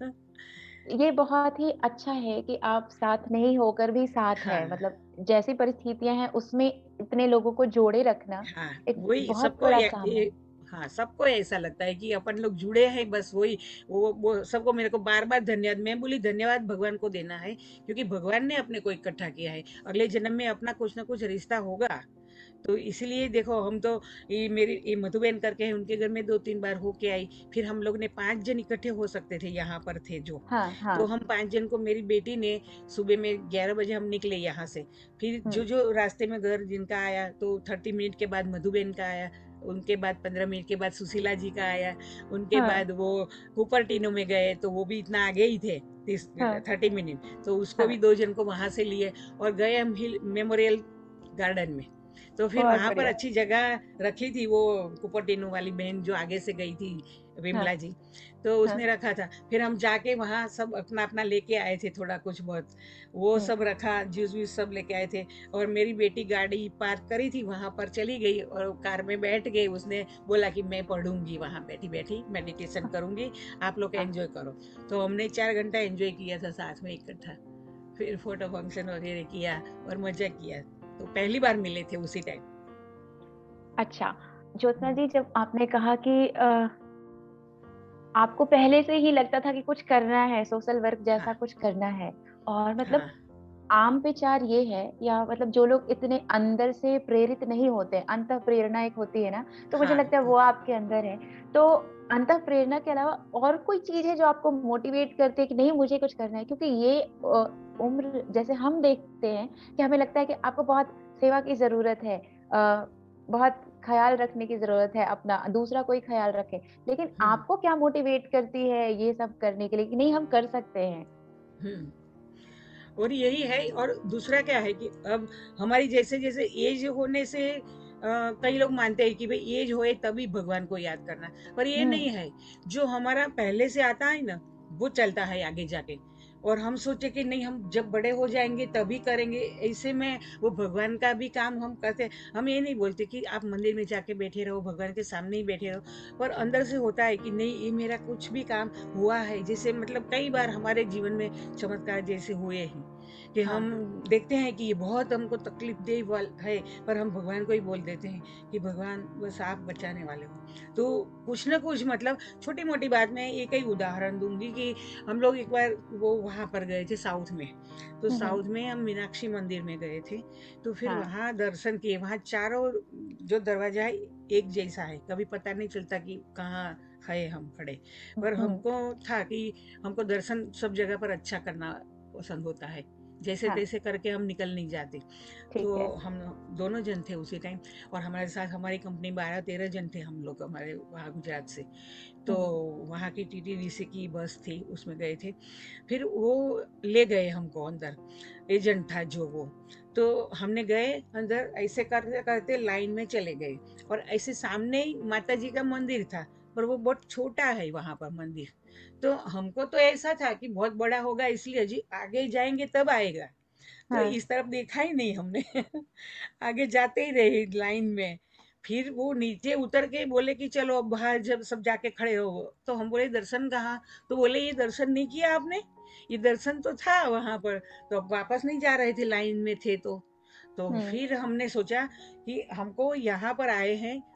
Speaker 1: ये बहुत ही अच्छा है कि आप साथ नहीं होकर भी साथ है,
Speaker 2: हाँ,
Speaker 1: मतलब जैसी परिस्थितियां हैं उसमें इतने लोगों को जोड़े रखना
Speaker 2: हाँ,
Speaker 1: एक
Speaker 2: वही
Speaker 1: बहुत
Speaker 2: सबको
Speaker 1: बड़ा
Speaker 2: ये
Speaker 1: काम है।
Speaker 2: हाँ, सबको ऐसा लगता है कि अपन लोग जुड़े हैं, बस वही। वो सबको मेरे को बार-बार धन्यवाद, मैं बोली धन्यवाद भगवान को देना है, क्योंकि भगवान ने अपने को इकट्ठा किया है। अगले जन्म में अपना कुछ ना कुछ रिश्ता होगा। तो इसीलिए देखो, हम तो ये मधुबेन करके है, उनके घर में 2-3 बार होके आई। फिर हम लोग ने 5 जन इकट्ठे हो सकते थे, यहाँ पर थे जो।
Speaker 1: हाँ
Speaker 2: तो
Speaker 1: हाँ।
Speaker 2: हम 5 जन को, मेरी बेटी ने सुबह में 11 बजे हम निकले यहाँ से। फिर
Speaker 1: हम्म।
Speaker 2: जो-जो रास्ते में घर जिनका आया, तो 30 मिनट के बाद मधुबेन का आया, उनके बाद 15 मिनट के बाद सुशीला जी का आया, उनके
Speaker 1: हाँ
Speaker 2: बाद वो कुपर्टिनो में गए, तो वो भी इतना आगे ही थे, 30 मिनट, तो उसको भी
Speaker 1: हाँ।
Speaker 2: 2 जन को वहाँ से लिए, और गए हम हिल मेमोरियल गार्डन में। तो फिर
Speaker 1: बहुत
Speaker 2: वहां पर
Speaker 1: बढ़िया।
Speaker 2: अच्छी जगह रखी थी, वो कुपर्टिनो वाली बहन जो आगे से गई थी, विमला
Speaker 1: हाँ
Speaker 2: जी, तो
Speaker 1: हाँ।
Speaker 2: उसने रखा था। फिर हम जाके वहाँ सब अपना अपना लेके आए थे, थोड़ा कुछ बहुत वो
Speaker 1: हम्म।
Speaker 2: सब रखा, जूस वूस सब लेके आए थे। और मेरी बेटी गाड़ी पार्क करी थी, वहां पर चली गई और कार में बैठ गई। उसने बोला कि मैं पढ़ूंगी, वहां बैठी बैठी मेडिटेशन करूंगी, आप लोग
Speaker 1: हाँ।
Speaker 2: एंजॉय करो। तो हमने 4 घंटा एंजॉय किया था साथ में इकट्ठा। फिर फोटो फंक्शन वगैरह किया और मजा किया। तो पहली बार मिले थे उसी टाइम।
Speaker 1: अच्छा, ज्योत्सना जी, जब आपने कहा कि आपको पहले से ही लगता था कि कुछ करना है, सोशल वर्क
Speaker 2: हाँ,
Speaker 1: जैसा कुछ करना है, और
Speaker 2: हाँ,
Speaker 1: मतलब आम विचार ये है, या मतलब जो लोग इतने अंदर से प्रेरित नहीं होते, अंतः प्रेरणा एक होती है ना, तो मुझे
Speaker 2: हाँ,
Speaker 1: लगता है वो आपके अंदर है। तो अंतः प्रेरणा के अलावा और कोई चीज है जो आपको मोटिवेट करती है कि नहीं मुझे कुछ करना है? क्योंकि ये उम्र जैसे हम देखते हैं कि हमें लगता है कि आपको बहुत सेवा की जरूरत है, बहुत ख्याल रखने की जरूरत है अपना, दूसरा कोई ख्याल रखे, लेकिन
Speaker 2: हम्म,
Speaker 1: आपको क्या मोटिवेट करती है ये सब करने के लिए कि नहीं हम कर सकते हैं?
Speaker 2: हम्म। और यही है। और दूसरा क्या है कि अब हमारी जैसे जैसे एज होने से कई लोग मानते हैं कि भाई एज होए तभी भगवान को याद करना, पर ये
Speaker 1: हम्म।
Speaker 2: नहीं है। जो हमारा पहले से आता है ना, वो चलता है आगे जाके। और हम सोचे कि नहीं, हम जब बड़े हो जाएंगे तभी करेंगे, ऐसे में वो भगवान का भी काम हम करते। हम ये नहीं बोलते कि आप मंदिर में जाके बैठे रहो, भगवान के सामने ही बैठे रहो, पर अंदर से होता है कि नहीं, ये मेरा कुछ भी काम हुआ है। जैसे मतलब कई बार हमारे जीवन में चमत्कार जैसे हुए हैं कि हम
Speaker 1: हाँ।
Speaker 2: देखते हैं कि ये बहुत हमको तकलीफ दे है, पर हम भगवान को ही बोल देते हैं कि भगवान बस आप बचाने वाले हो। तो कुछ ना कुछ मतलब छोटी मोटी बात में एक ही उदाहरण दूंगी कि हम लोग एक बार वो वहाँ पर गए थे साउथ में। तो
Speaker 1: हम्म।
Speaker 2: साउथ में हम मीनाक्षी मंदिर में गए थे। तो फिर
Speaker 1: हाँ।
Speaker 2: वहाँ दर्शन किए। वहाँ चारों जो दरवाजा है एक जैसा है, कभी पता नहीं चलता कि कहाँ है हम खड़े। पर
Speaker 1: हम्म।
Speaker 2: हमको था कि हमको दर्शन सब जगह पर अच्छा करना पसंद होता है, जैसे
Speaker 1: हाँ।
Speaker 2: तैसे करके हम निकल नहीं जाते। तो
Speaker 1: ठीक है।
Speaker 2: हम दोनों जन थे उसी टाइम, और हमारे साथ हमारी कंपनी 12-13 जन थे हम लोग, हमारे वहाँ गुजरात से। तो
Speaker 1: हम्म।
Speaker 2: वहाँ की टीटीडीसी की बस थी, उसमें गए थे। फिर वो ले गए हमको अंदर, एजेंट था जो वो। तो हमने गए अंदर, ऐसे करते करते लाइन में चले गए। और ऐसे सामने ही माता जी का मंदिर था, पर वो बहुत छोटा है वहां पर मंदिर। तो हमको तो ऐसा था कि बहुत बड़ा होगा, इसलिए जी आगे जाएंगे तब आएगा। तो
Speaker 1: हाँ।
Speaker 2: इस तरफ देखा ही नहीं हमने। आगे जाते ही रहे लाइन में। फिर वो नीचे उतर के बोले कि चलो अब बाहर जब सब जाके खड़े हो, तो हम बोले दर्शन कहाँ? तो बोले ये दर्शन नहीं किया आपने, ये दर्शन तो था वहां पर। तो अब वापस नहीं जा रहे थे, लाइन में थे तो
Speaker 1: हम्म।
Speaker 2: फिर हमने सोचा कि हमको यहाँ पर आए हैं,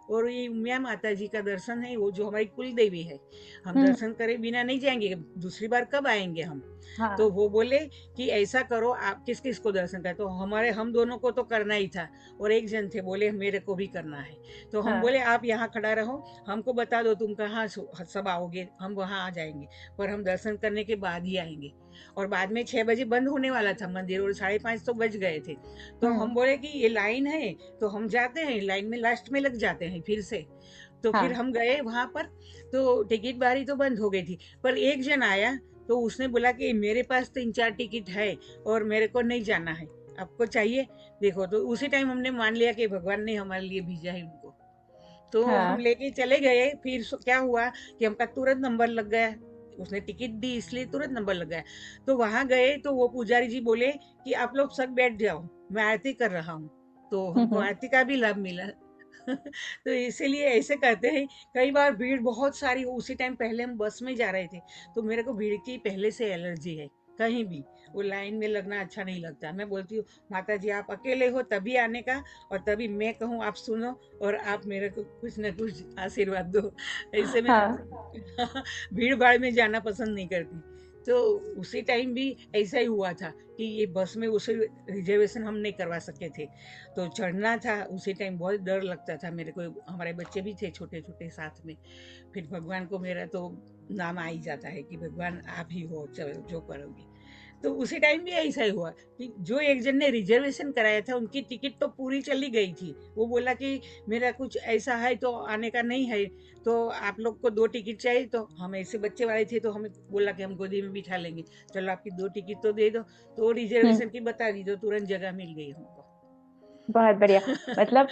Speaker 2: और ये उमिया माता जी का दर्शन है, वो जो हमारी कुल देवी है, हम
Speaker 1: हम्म।
Speaker 2: दर्शन करे बिना नहीं जाएंगे, दूसरी बार कब आएंगे हम। तो
Speaker 1: हाँ।
Speaker 2: वो बोले कि ऐसा करो, आप किस किस को दर्शन करें, तो हम दोनों को तो करना ही था, और एक जन थे बोले मेरे को भी करना है। तो हम
Speaker 1: हाँ।
Speaker 2: बोले आप यहाँ खड़ा रहो, हमको बता दो तुम कहाँ सब आओगे, हम वहाँ आ जाएंगे, पर हम दर्शन करने के बाद ही आएंगे। और बाद में 6 बजे बंद होने वाला था मंदिर, और 5:30 तो बज गए थे। तो हम
Speaker 1: हम्म।
Speaker 2: बोले कि ये लाइन है, तो हम जाते हैं लाइन में, लास्ट में लग जाते हैं फिर से। तो फिर
Speaker 1: हाँ।
Speaker 2: हम गए वहां पर, तो टिकट बारी तो बंद हो गई थी, पर एक जन आया, तो उसने बोला कि मेरे पास 3-4 टिकट है और मेरे को नहीं जाना है, आपको चाहिए? देखो, तो उसी टाइम हमने मान लिया कि भगवान ने हमारे लिए भेजा है उनको। तो हम
Speaker 1: हाँ।
Speaker 2: लेके चले गए। फिर क्या हुआ कि हमका तुरंत नंबर लग गया, उसने टिकट दी इसलिए तुरंत नंबर लग गया। तो वहां गए तो वो पुजारी जी बोले कि आप लोग सब बैठ जाओ, मैं आरती कर रहा हूँ। तो हमको
Speaker 1: हम्म।
Speaker 2: आरती का भी लाभ मिला। तो इसीलिए ऐसे करते हैं। कई बार भीड़ बहुत सारी हो, उसी टाइम पहले हम बस में जा रहे थे, तो मेरे को भीड़ की पहले से एलर्जी है, कहीं भी वो लाइन में लगना अच्छा नहीं लगता। मैं बोलती हूँ माता जी आप अकेले हो तभी आने का, और तभी मैं कहूँ आप सुनो, और आप मेरे को कुछ न कुछ आशीर्वाद दो। ऐसे में
Speaker 1: हाँ।
Speaker 2: भीड़ भाड़ में जाना पसंद नहीं करती। तो उसी टाइम भी ऐसा ही हुआ था कि ये बस में उसे रिजर्वेशन हम नहीं करवा सके थे, तो चढ़ना था। उसी टाइम बहुत डर लगता था मेरे को, हमारे बच्चे भी थे छोटे छोटे साथ में। फिर भगवान को मेरा तो नाम आ ही जाता है कि भगवान आप ही हो, चलो जो करोगे। तो उसी टाइम भी ऐसा ही हुआ कि जो एक जन ने रिजर्वेशन कराया था उनकी टिकट तो पूरी चली गई थी। वो बोला कि मेरा कुछ ऐसा है तो आने का नहीं है, तो आप लोग को 2 टिकट चाहिए। तो हम ऐसे बच्चे वाले थे, तो हमें बोला कि हम गोदी में बिठा लेंगे, चलो आपकी 2 टिकट तो दे दो। तो
Speaker 1: हम्म।
Speaker 2: रिजर्वेशन की बता दी, तो तुरंत जगह मिल गई हमको।
Speaker 1: बहुत बढ़िया। मतलब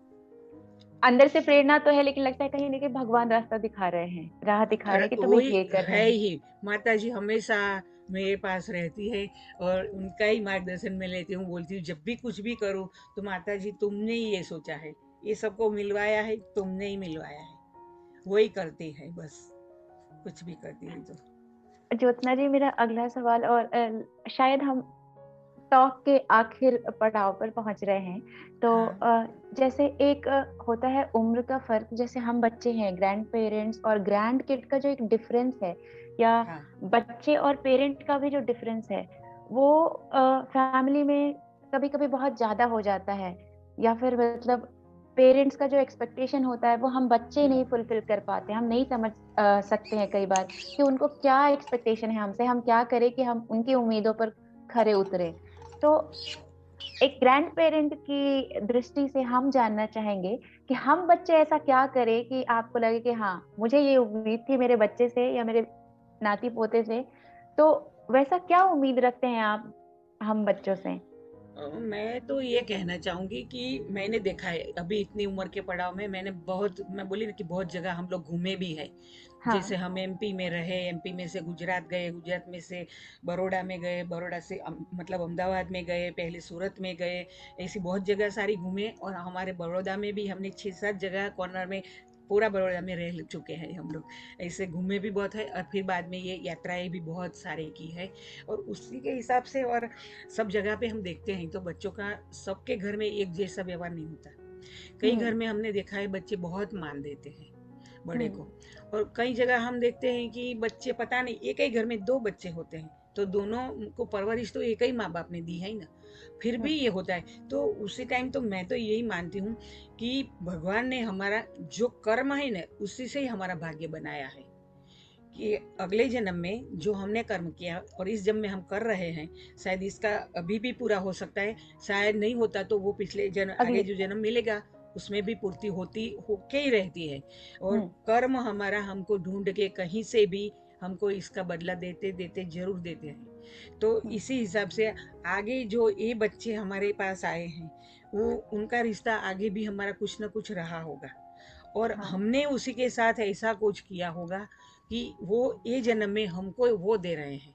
Speaker 1: अंदर से प्रेरणा तो है, लेकिन लगता है कहीं ना कहीं भगवान रास्ता दिखा रहे हैं, राह दिखा रहे हैं कि तुम्हें
Speaker 2: वही
Speaker 1: ये करना
Speaker 2: है
Speaker 1: है।
Speaker 2: ही, माता जी हमेशा मेरे पास रहती है, और उनका ही मार्गदर्शन में लेती हूँ। बोलती हूँ जब भी कुछ भी करूँ तो माता जी तुमने ही ये सोचा है, ये सबको मिलवाया है, तुमने ही मिलवाया है, वही करती है बस, कुछ भी करती है तो।
Speaker 1: ज्योत्सना जी, मेरा अगला सवाल, और शायद हम टॉक के आखिर पड़ाव पर पहुंच रहे हैं। तो
Speaker 2: हाँ
Speaker 1: जैसे एक होता है उम्र का फर्क, जैसे हम बच्चे हैं, ग्रैंड पेरेंट्स और ग्रैंड किड का जो एक डिफरेंस है, या
Speaker 2: हाँ
Speaker 1: बच्चे और पेरेंट का भी जो डिफरेंस है, वो फैमिली में कभी कभी बहुत ज्यादा हो जाता है। या फिर मतलब पेरेंट्स का जो एक्सपेक्टेशन होता है वो हम बच्चे नहीं फुलफिल कर पाते, हम नहीं समझ सकते हैं कई बार कि उनको क्या एक्सपेक्टेशन है हमसे, हम क्या करें कि हम उनकी उम्मीदों पर खरे उतरे। तो एक ग्रैंड पेरेंट की दृष्टि से हम जानना चाहेंगे कि हम बच्चे ऐसा क्या करें कि आपको लगे कि हाँ, मुझे ये उम्मीद थी मेरे बच्चे से या मेरे नाती पोते से। तो वैसा क्या उम्मीद रखते हैं आप हम बच्चों से?
Speaker 2: मैं तो ये कहना चाहूंगी कि मैंने देखा है अभी इतनी उम्र के पड़ाव में, मैंने बहुत, मैं बोली ना कि बहुत जगह हम लोग घूमे भी है। जैसे
Speaker 1: हाँ।
Speaker 2: हम एमपी में रहे, एमपी में से गुजरात गए, गुजरात में से बड़ौदा में गए, बड़ौदा से मतलब अहमदाबाद में गए, पहले सूरत में गए। ऐसी बहुत जगह सारी घूमे, और हमारे बड़ौदा में भी हमने 6-7 जगह कॉर्नर में, पूरा बड़ौदा में रह चुके हैं हम लोग। ऐसे घूमे भी बहुत है, और फिर बाद में ये यात्राएं भी बहुत सारे की है। और उसी के हिसाब से, और सब जगह पे हम देखते हैं तो बच्चों का सबके घर में एक जैसा व्यवहार नहीं होता। कई घर
Speaker 1: हम्म।
Speaker 2: में हमने देखा है बच्चे बहुत मान देते हैं बड़े
Speaker 1: हम्म।
Speaker 2: को, और कई जगह हम देखते हैं कि बच्चे, पता नहीं, एक ही घर में 2 बच्चे होते हैं, तो दोनों को परवरिश तो एक ही माँ बाप ने दी है ना, फिर भी
Speaker 1: हम्म।
Speaker 2: ये होता है। तो उसी टाइम तो मैं तो यही मानती हूँ कि भगवान ने हमारा जो कर्म है ना, उसी से ही हमारा भाग्य बनाया है, कि अगले जन्म में जो हमने कर्म किया और इस जन्म में हम कर रहे हैं, शायद इसका अभी भी पूरा हो सकता है, शायद नहीं होता तो वो पिछले जन्म, आगे
Speaker 1: अगले।
Speaker 2: जो जन्म मिलेगा उसमें भी पूर्ति होती होके ही रहती है। और
Speaker 1: हम्म।
Speaker 2: कर्म हमारा हमको ढूंढ के कहीं से भी हमको इसका बदला देते देते जरूर देते हैं। तो
Speaker 1: हम्म।
Speaker 2: इसी हिसाब से आगे जो ये बच्चे हमारे पास आए हैं, वो उनका रिश्ता आगे भी हमारा कुछ ना कुछ रहा होगा, और
Speaker 1: हाँ।
Speaker 2: हमने उसी के साथ ऐसा कुछ किया होगा कि वो ये जन्म में हमको वो दे रहे हैं।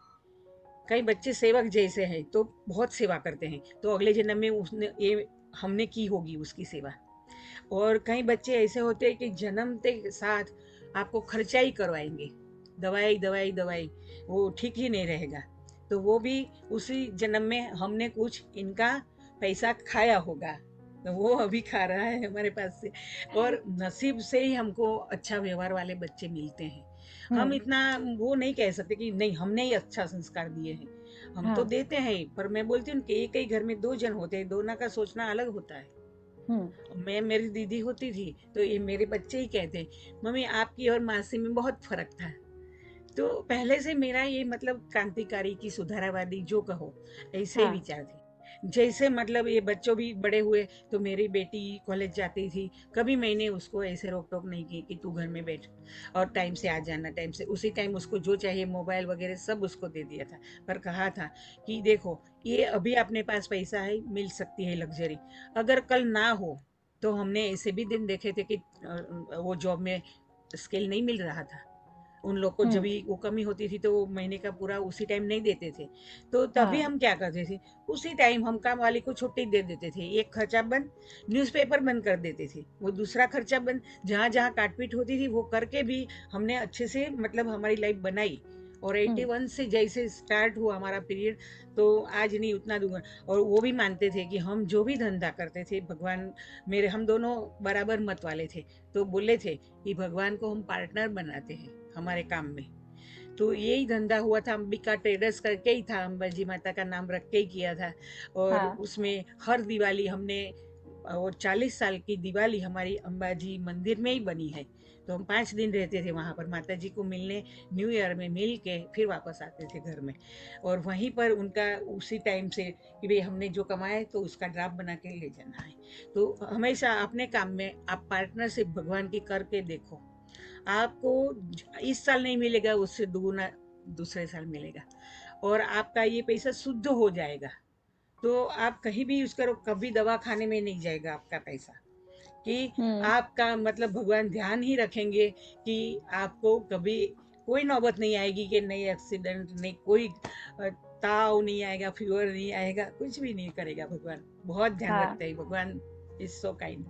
Speaker 2: कई बच्चे सेवक जैसे हैं तो बहुत सेवा करते हैं, तो अगले जन्म में उसने ये हमने की होगी उसकी सेवा। और कई बच्चे ऐसे होते हैं कि जन्मते के साथ आपको खर्चा ही करवाएंगे, दवाई दवाई दवाई, वो ठीक ही नहीं रहेगा। तो वो भी उसी जन्म में हमने कुछ इनका पैसा खाया होगा, तो वो अभी खा रहा है हमारे पास से। और नसीब से ही हमको अच्छा व्यवहार वाले बच्चे मिलते हैं। हम
Speaker 1: हम्म।
Speaker 2: इतना वो नहीं कह सकते कि नहीं हमने ही अच्छा संस्कार दिए हैं, हम तो
Speaker 1: हाँ।
Speaker 2: देते हैं ही, पर मैं बोलती हूँ कि एक ही घर में दो जन होते हैं, दोनों का सोचना अलग होता है।
Speaker 1: हम्म।
Speaker 2: मैं मेरी दीदी होती थी तो ये मेरे बच्चे ही कहते, मम्मी आपकी और मासी में बहुत फर्क था। तो पहले से मेरा ये मतलब क्रांतिकारी की सुधारावादी जो कहो ऐसे ही
Speaker 1: हाँ।
Speaker 2: विचार थे। जैसे मतलब ये बच्चों भी बड़े हुए तो मेरी बेटी कॉलेज जाती थी, कभी मैंने उसको ऐसे रोक टोक नहीं की कि तू घर में बैठ और टाइम से आ जाना, टाइम से उसी टाइम उसको जो चाहिए मोबाइल वगैरह सब उसको दे दिया था। पर कहा था कि देखो ये अभी अपने पास पैसा है, मिल सकती है लग्जरी, अगर कल ना हो तो हमने ऐसे भी दिन देखे थे कि वो जॉब में स्किल नहीं मिल रहा था, उन लोग को जब
Speaker 1: हम्म।
Speaker 2: भी वो कमी होती थी तो वो महीने का पूरा उसी टाइम नहीं देते थे। तो तभी
Speaker 1: हाँ।
Speaker 2: हम क्या करते थे, उसी टाइम हम काम वाली को छुट्टी दे देते थे, एक खर्चा बंद, न्यूज़पेपर बंद कर देते थे, वो दूसरा खर्चा बंद, जहाँ जहाँ काटपीट होती थी वो करके भी हमने अच्छे से मतलब हमारी लाइफ बनाई। और
Speaker 1: हम्म।
Speaker 2: 81 से जैसे स्टार्ट हुआ हमारा पीरियड, तो आज नहीं उतना दूंगा। और वो भी मानते थे कि हम जो भी धंधा करते थे भगवान, मेरे हम दोनों बराबर मत वाले थे, तो बोले थे कि भगवान को हम पार्टनर बनाते हैं हमारे काम में। तो यही धंधा हुआ था, अंबिका ट्रेडर्स करके ही था, अंबाजी माता का नाम रख के ही किया था। और
Speaker 1: हाँ।
Speaker 2: उसमें हर दिवाली हमने, और 40 साल की दिवाली हमारी अंबाजी मंदिर में ही बनी है। तो हम 5 दिन रहते थे वहाँ पर माता जी को मिलने, न्यू ईयर में मिल के फिर वापस आते थे घर में। और वहीं पर उनका उसी टाइम से कि भाई हमने जो कमाया तो उसका ड्राफ्ट बना के ले जाना है। तो हमेशा अपने काम में आप पार्टनरशिप भगवान की करके देखो, आपको इस साल नहीं मिलेगा उससे दुगुना दूसरे साल मिलेगा, और आपका ये पैसा शुद्ध हो जाएगा। तो आप कहीं भी यूज करो, कभी दवा खाने में नहीं जाएगा आपका पैसा, कि
Speaker 1: हम्म।
Speaker 2: आपका मतलब भगवान ध्यान ही रखेंगे कि आपको कभी कोई नौबत नहीं आएगी, कि नहीं एक्सीडेंट नहीं, कोई ताव नहीं आएगा, फीवर नहीं आएगा, कुछ भी नहीं करेगा भगवान, बहुत ध्यान
Speaker 1: हाँ।
Speaker 2: रखते हैं भगवान, इज सो काइंड।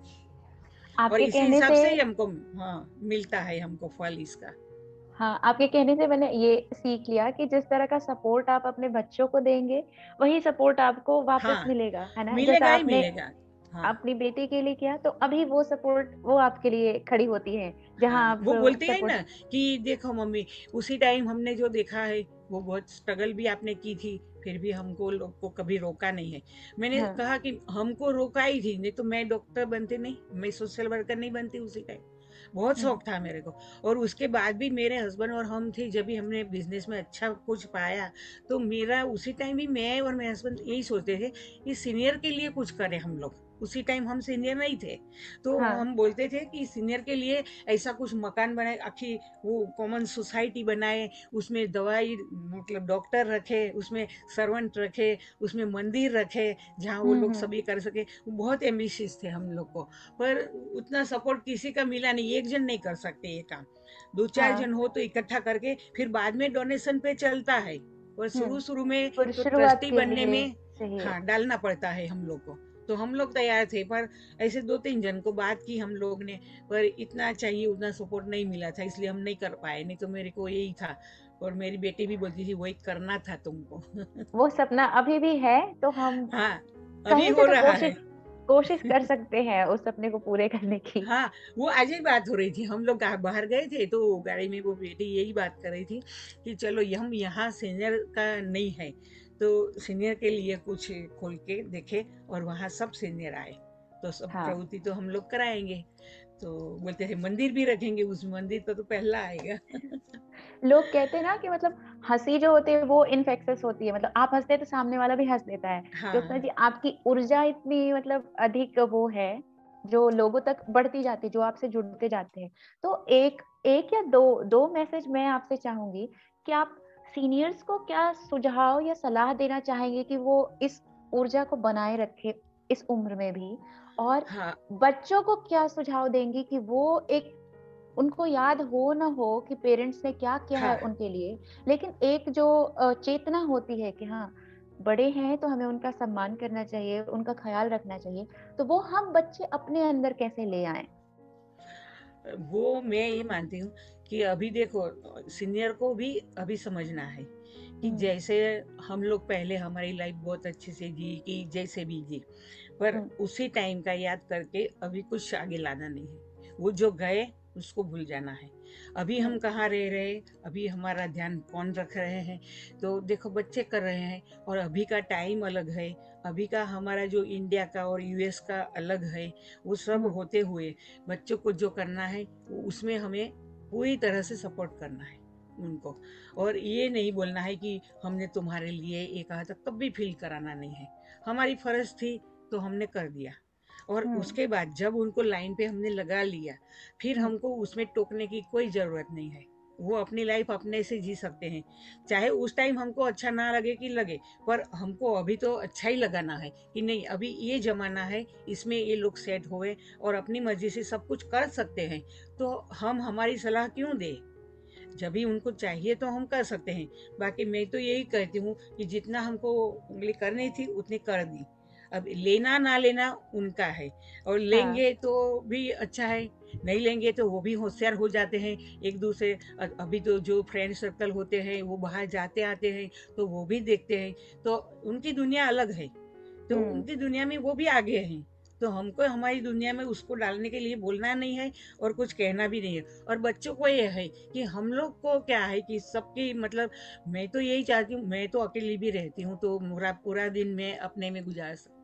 Speaker 2: और
Speaker 1: आपके
Speaker 2: इसी
Speaker 1: कहने
Speaker 2: हिसाब
Speaker 1: से
Speaker 2: से ही हमको, हाँ, मिलता है हमको फल इसका।
Speaker 1: हाँ, आपके कहने से मैंने ये सीख लिया कि जिस तरह का सपोर्ट आप अपने बच्चों को देंगे, वही सपोर्ट आपको वापस
Speaker 2: हाँ,
Speaker 1: मिलेगा, है ना? जैसा
Speaker 2: मिलेगा ही
Speaker 1: आपने
Speaker 2: मिलेगा। हाँ,
Speaker 1: अपनी बेटी के लिए किया, तो अभी वो सपोर्ट वो आपके लिए खड़ी होती है, जहां
Speaker 2: हाँ,
Speaker 1: आप
Speaker 2: वो बोलते हैं
Speaker 1: सपोर्ट।
Speaker 2: ना कि देखो मम्मी, उसी टाइम हमने जो देखा है वो बहुत स्ट्रगल भी आपने की थी, फिर भी हमको लोग को कभी रोका नहीं है। मैंने
Speaker 1: हाँ।
Speaker 2: कहा कि हमको रोका ही थी, नहीं तो मैं डॉक्टर बनती नहीं, मैं सोशल वर्कर नहीं बनती उसी टाइम, बहुत
Speaker 1: हम्म।
Speaker 2: शौक था मेरे को। और उसके बाद भी मेरे हस्बैंड और हम थे, जब भी हमने बिजनेस में अच्छा कुछ पाया, तो मेरा उसी टाइम भी मैं और मेरे हस्बैंड यही सोचते थे कि सीनियर के लिए कुछ करें हम लोग। उसी टाइम हम सीनियर नहीं थे, तो
Speaker 1: हाँ।
Speaker 2: हम बोलते थे कि सीनियर के लिए ऐसा कुछ मकान बनाए, आखी वो कॉमन सोसाइटी बनाए, उसमें दवाई मतलब डॉक्टर रखे, उसमें सर्वेंट रखे, उसमें मंदिर रखे, जहाँ वो लोग
Speaker 1: हम्म।
Speaker 2: सभी कर सके। बहुत एम्बिशियस थे हम लोग को, पर उतना सपोर्ट किसी का मिला नहीं, एक जन नहीं कर सकते ये काम, दो चार
Speaker 1: हाँ।
Speaker 2: जन हो तो इकट्ठा करके फिर बाद में डोनेशन पे चलता है, पर शुरू शुरू में
Speaker 1: पर
Speaker 2: तो
Speaker 1: शुरुआत
Speaker 2: ट्रस्टी
Speaker 1: के
Speaker 2: बनने
Speaker 1: लिए
Speaker 2: में,
Speaker 1: चाहिए।
Speaker 2: हाँ, डालना पड़ता है हम लोग को। तो हम लोग तैयार थे, पर ऐसे 2-3 जन को बात की हम लोग ने, पर इतना चाहिए उतना सपोर्ट नहीं मिला था, इसलिए हम नहीं कर पाए, नहीं तो मेरे को यही था। और मेरी बेटी भी बोलती थी वही करना था तुमको।
Speaker 1: वो सपना अभी भी है, तो हम
Speaker 2: हाँ, अभी
Speaker 1: कहीं से
Speaker 2: हो
Speaker 1: तो
Speaker 2: रहा है।
Speaker 1: कोशिश कोशिश कर सकते हैं उस सपने को पूरे करने की।
Speaker 2: हाँ, वो आज ही बात हो रही थी, हम लोग बाहर गए थे तो गाड़ी में वो बेटी यही बात कर रही थी कि चलो ये हम यहाँ सीनियर का नहीं है, तो सीनियर के लिए कुछ खोल के देखे, और वहाँ सब सीनियर आए, तो सब
Speaker 1: हाँ।
Speaker 2: प्रवृत्ति तो हम लोग कराएंगे। तो बोलते थे मंदिर भी रखेंगे, उस मंदिर पर तो पहला आएगा।
Speaker 1: लोग कहते हैं ना कि मतलब हंसी जो होती है वो इनफेक्शस होती है, मतलब आप हंसते हैं तो सामने वाला भी हंस देता है। ज्योत्सना
Speaker 2: हाँ,
Speaker 1: जी, आपकी ऊर्जा इतनी मतलब अधिक वो है, जो लोगों तक बढ़ती जाती है, जो आपसे जुड़ते जाते हैं। तो एक एक या दो दो मैसेज मैं आपसे चाहूंगी कि आप सीनियर्स को क्या सुझाव या सलाह देना चाहेंगे कि वो इस ऊर्जा को बनाए रखे इस उम्र में भी, और
Speaker 2: हाँ,
Speaker 1: बच्चों को क्या सुझाव देंगी कि वो एक, उनको याद हो ना हो कि पेरेंट्स ने क्या किया है
Speaker 2: हाँ,
Speaker 1: उनके लिए, लेकिन एक जो चेतना होती है कि हाँ, बड़े हैं तो हमें उनका सम्मान करना चाहिए, उनका ख्याल रखना चाहिए, तो वो हम बच्चे अपने अंदर कैसे ले आए?
Speaker 2: वो मैं ये मानती हूँ कि अभी देखो सीनियर को भी अभी समझना है कि
Speaker 1: हम्म।
Speaker 2: जैसे हम लोग पहले हमारी लाइफ बहुत अच्छे से जी, कि जैसे भी जी, पर
Speaker 1: हम्म,
Speaker 2: उसी टाइम का याद करके अभी कुछ आगे लाना नहीं है। वो जो गए उसको भूल जाना है। अभी हम
Speaker 1: हम्म,
Speaker 2: कहाँ रह रहे हैं, अभी हमारा ध्यान कौन रख रहे हैं। तो देखो बच्चे कर रहे हैं, और अभी का टाइम अलग है। अभी का हमारा जो इंडिया का और यूएस का अलग है। वो सब
Speaker 1: हम्म,
Speaker 2: होते हुए बच्चों को जो करना है उसमें हमें पूरी तरह से सपोर्ट करना है उनको। और ये नहीं बोलना है कि हमने तुम्हारे लिए ये कहा था, कभी फील कराना नहीं है। हमारी फर्ज थी तो हमने कर दिया। और
Speaker 1: हम्म,
Speaker 2: उसके बाद जब उनको लाइन पे हमने लगा लिया, फिर
Speaker 1: हम्म,
Speaker 2: हमको उसमें टोकने की कोई ज़रूरत नहीं है। वो अपनी लाइफ अपने से जी सकते हैं। चाहे उस टाइम हमको अच्छा ना लगे कि लगे, पर हमको अभी तो अच्छा ही लगाना है कि नहीं, अभी ये ज़माना है, इसमें ये लोग सेट हुए और अपनी मर्जी से सब कुछ कर सकते हैं। तो हम हमारी सलाह क्यों दें? जब भी उनको चाहिए तो हम कर सकते हैं। बाकी मैं तो यही कहती हूँ कि जितना हमको उंगली करनी थी उतनी कर दी। अब लेना ना लेना उनका है, और
Speaker 1: हाँ,
Speaker 2: लेंगे तो भी अच्छा है, नहीं लेंगे तो वो भी होशियार हो जाते हैं एक दूसरे। अभी तो जो फ्रेंड सर्कल होते हैं वो बाहर जाते आते हैं, तो वो भी देखते हैं। तो उनकी दुनिया अलग है, तो
Speaker 1: हम्म,
Speaker 2: उनकी दुनिया में वो भी आगे हैं। तो हमको हमारी दुनिया में उसको डालने के लिए बोलना नहीं है और कुछ कहना भी नहीं है। और बच्चों को ये है कि हम लोग को क्या है कि सबकी मतलब, मैं तो यही चाहती हूँ, मैं तो अकेली भी रहती हूँ तो पूरा पूरा दिन मैं अपने में गुजार सकती हूँ।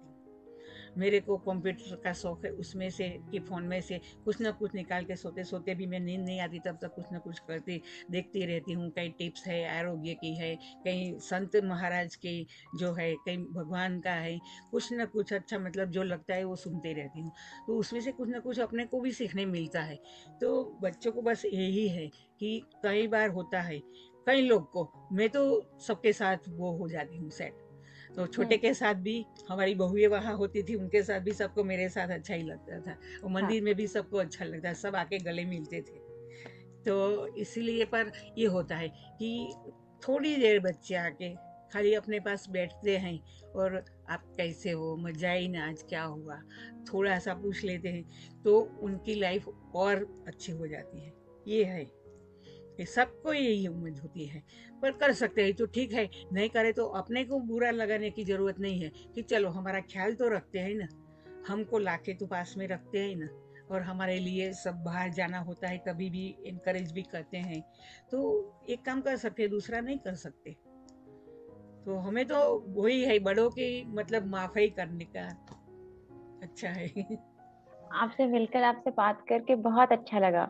Speaker 2: मेरे को कंप्यूटर का शौक है, उसमें से कि फ़ोन में से कुछ ना कुछ निकाल के सोते सोते भी, मैं नींद नहीं आती तब तक कुछ ना कुछ करती देखती रहती हूँ। कई टिप्स है आरोग्य की है, कहीं संत महाराज की जो है, कहीं भगवान का है, कुछ ना कुछ अच्छा मतलब जो लगता है वो सुनती रहती हूँ। तो उसमें से कुछ ना कुछ अपने को भी सीखने मिलता है। तो बच्चों को बस यही है कि कई बार होता है कई लोग को, मैं तो सबके साथ वो हो जाती हूँ सेट। तो छोटे
Speaker 1: हम्म,
Speaker 2: के साथ भी, हमारी बहुएं वहाँ होती थी, उनके साथ भी सबको मेरे साथ अच्छा ही लगता था। और
Speaker 1: हाँ,
Speaker 2: मंदिर में भी सबको अच्छा लगता है, सब आके गले मिलते थे। तो इसीलिए पर ये होता है कि थोड़ी देर बच्चे आके खाली अपने पास बैठते हैं, और आप कैसे हो, मजा ही ना, आज क्या हुआ, थोड़ा सा पूछ लेते हैं, तो उनकी लाइफ और अच्छी हो जाती है। ये है कि सबको यही उम्मीद होती है। पर कर सकते हैं तो ठीक है, नहीं करे तो अपने को बुरा लगाने की जरूरत नहीं है कि चलो हमारा ख्याल तो रखते हैं ना, हमको लाके तो पास में रखते हैं ना, और हमारे लिए सब बाहर जाना होता है कभी भी इनकरेज भी करते हैं। तो एक काम कर सकते हैं, दूसरा नहीं कर सकते। तो हमें तो वही है, बड़ों की मतलब माफी करने का अच्छा है।
Speaker 1: आपसे मिलकर, आपसे बात करके बहुत अच्छा लगा।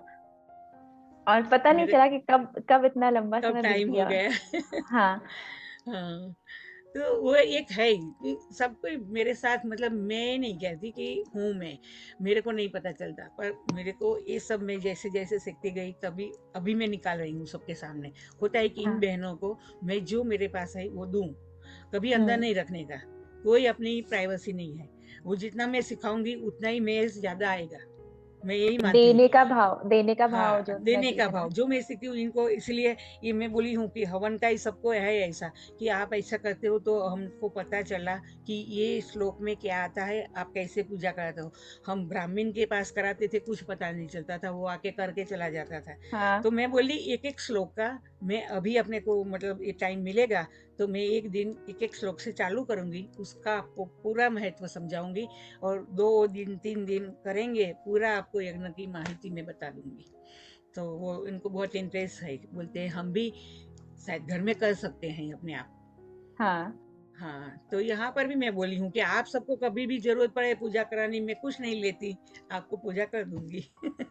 Speaker 1: और पता नहीं
Speaker 2: मेरे
Speaker 1: चला कि कब कब इतना लंबा
Speaker 2: कब
Speaker 1: समय बीत
Speaker 2: टाइम हो
Speaker 1: गया।
Speaker 2: गया।
Speaker 1: हाँ,
Speaker 2: हाँ, तो वो एक है कि सब कोई मेरे साथ, मतलब मैं नहीं कहती कि हूँ मैं, मेरे को नहीं पता चलता, पर मेरे को ये सब मैं जैसे जैसे सीखती गई तभी अभी मैं निकाल रही हूँ सबके सामने। होता है कि इन
Speaker 1: हाँ,
Speaker 2: बहनों को मैं जो मेरे पास है वो दूं, कभी अंदर
Speaker 1: हम्म,
Speaker 2: नहीं रखने का। कोई अपनी प्राइवेसी नहीं है। वो जितना मैं सिखाऊंगी उतना ही मेरे से ज्यादा आएगा, मैं यही मानती हूँ।
Speaker 1: देने का भाव
Speaker 2: हाँ,
Speaker 1: जो मैं
Speaker 2: देने का
Speaker 1: सीखना।
Speaker 2: भाव जो मैं सीखती हूँ इनको, इसलिए ये मैं बोली हूँ कि हवन का ही सबको है ऐसा, कि आप ऐसा करते हो तो हमको पता चला कि ये श्लोक में क्या आता है, आप कैसे पूजा कराते हो। हम ब्राह्मण के पास कराते थे, कुछ पता नहीं चलता था, वो आके करके चला जाता था।
Speaker 1: हाँ,
Speaker 2: तो मैं बोली एक एक श्लोक का, मैं अभी अपने को मतलब ये टाइम मिलेगा तो मैं एक दिन एक एक श्लोक से चालू करूंगी, उसका आपको पूरा महत्व समझाऊंगी। और 2 दिन 3 दिन करेंगे, पूरा आपको यज्ञ की माहिती में बता दूंगी। तो वो इनको बहुत इंटरेस्ट है, बोलते हैं हम भी शायद घर में कर सकते हैं अपने आप।
Speaker 1: हाँ,
Speaker 2: हाँ, तो यहाँ पर भी मैं बोली हूँ कि आप सबको कभी भी जरूरत पड़े पूजा कराने में, कुछ नहीं लेती, आपको पूजा कर दूंगी।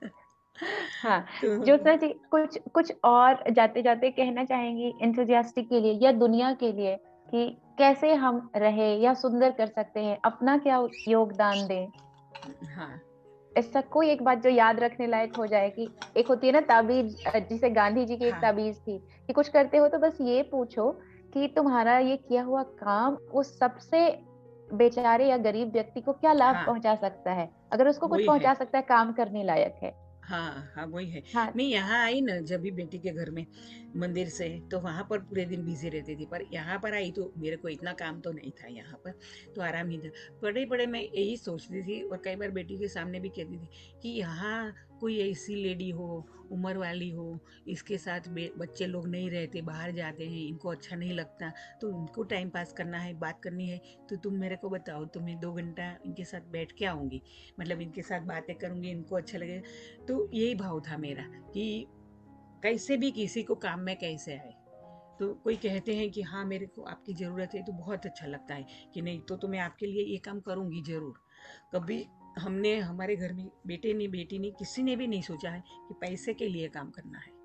Speaker 1: हाँ।
Speaker 2: तो
Speaker 1: ज्योत्सना जी, कुछ कुछ और जाते जाते कहना चाहेंगी इंथुजियास्टिक के लिए या दुनिया के लिए, कि कैसे हम रहे या सुंदर कर सकते हैं, अपना क्या योगदान दें?
Speaker 2: हाँ,
Speaker 1: ऐसा कोई एक बात जो याद रखने लायक हो जाए, कि एक होती है ना ताबीज, जिसे गांधी जी की एक
Speaker 2: हाँ,
Speaker 1: ताबीज थी कि कुछ करते हो तो बस ये पूछो कि तुम्हारा ये किया हुआ काम उस सबसे बेचारे या गरीब व्यक्ति को क्या लाभ
Speaker 2: हाँ,
Speaker 1: पहुंचा सकता है। अगर उसको कुछ
Speaker 2: वही है।
Speaker 1: पहुंचा सकता है, काम करने लायक है।
Speaker 2: हाँ, हाँ, वही है।
Speaker 1: हाँ,
Speaker 2: मैं यहाँ आई ना जब भी बेटी के घर में मंदिर से, तो वहाँ पर पूरे दिन बिजी रहती थी, पर यहाँ पर आई तो मेरे को इतना काम तो नहीं था यहाँ पर, तो आराम ही था। बड़े बड़े मैं यही सोचती थी और कई बार बेटी के सामने भी कहती थी कि यहाँ कोई ऐसी लेडी हो, उम्र वाली हो, इसके साथ बच्चे लोग नहीं रहते, बाहर जाते हैं, इनको अच्छा नहीं लगता, तो उनको टाइम पास करना है, बात करनी है, तो तुम मेरे को बताओ, तो मैं 2 घंटा इनके साथ बैठ के आऊँगी, मतलब इनके साथ बातें करूँगी, इनको अच्छा लगेगा। तो यही भाव था मेरा कि कैसे भी किसी को काम में कैसे आए। तो कोई कहते हैं कि हाँ मेरे को आपकी ज़रूरत है, तो बहुत अच्छा लगता है कि नहीं तो मैं आपके लिए ये काम करूँगी ज़रूर। कभी हमने हमारे घर में बेटे ने बेटी ने किसी ने भी नहीं सोचा है कि पैसे के लिए काम करना है।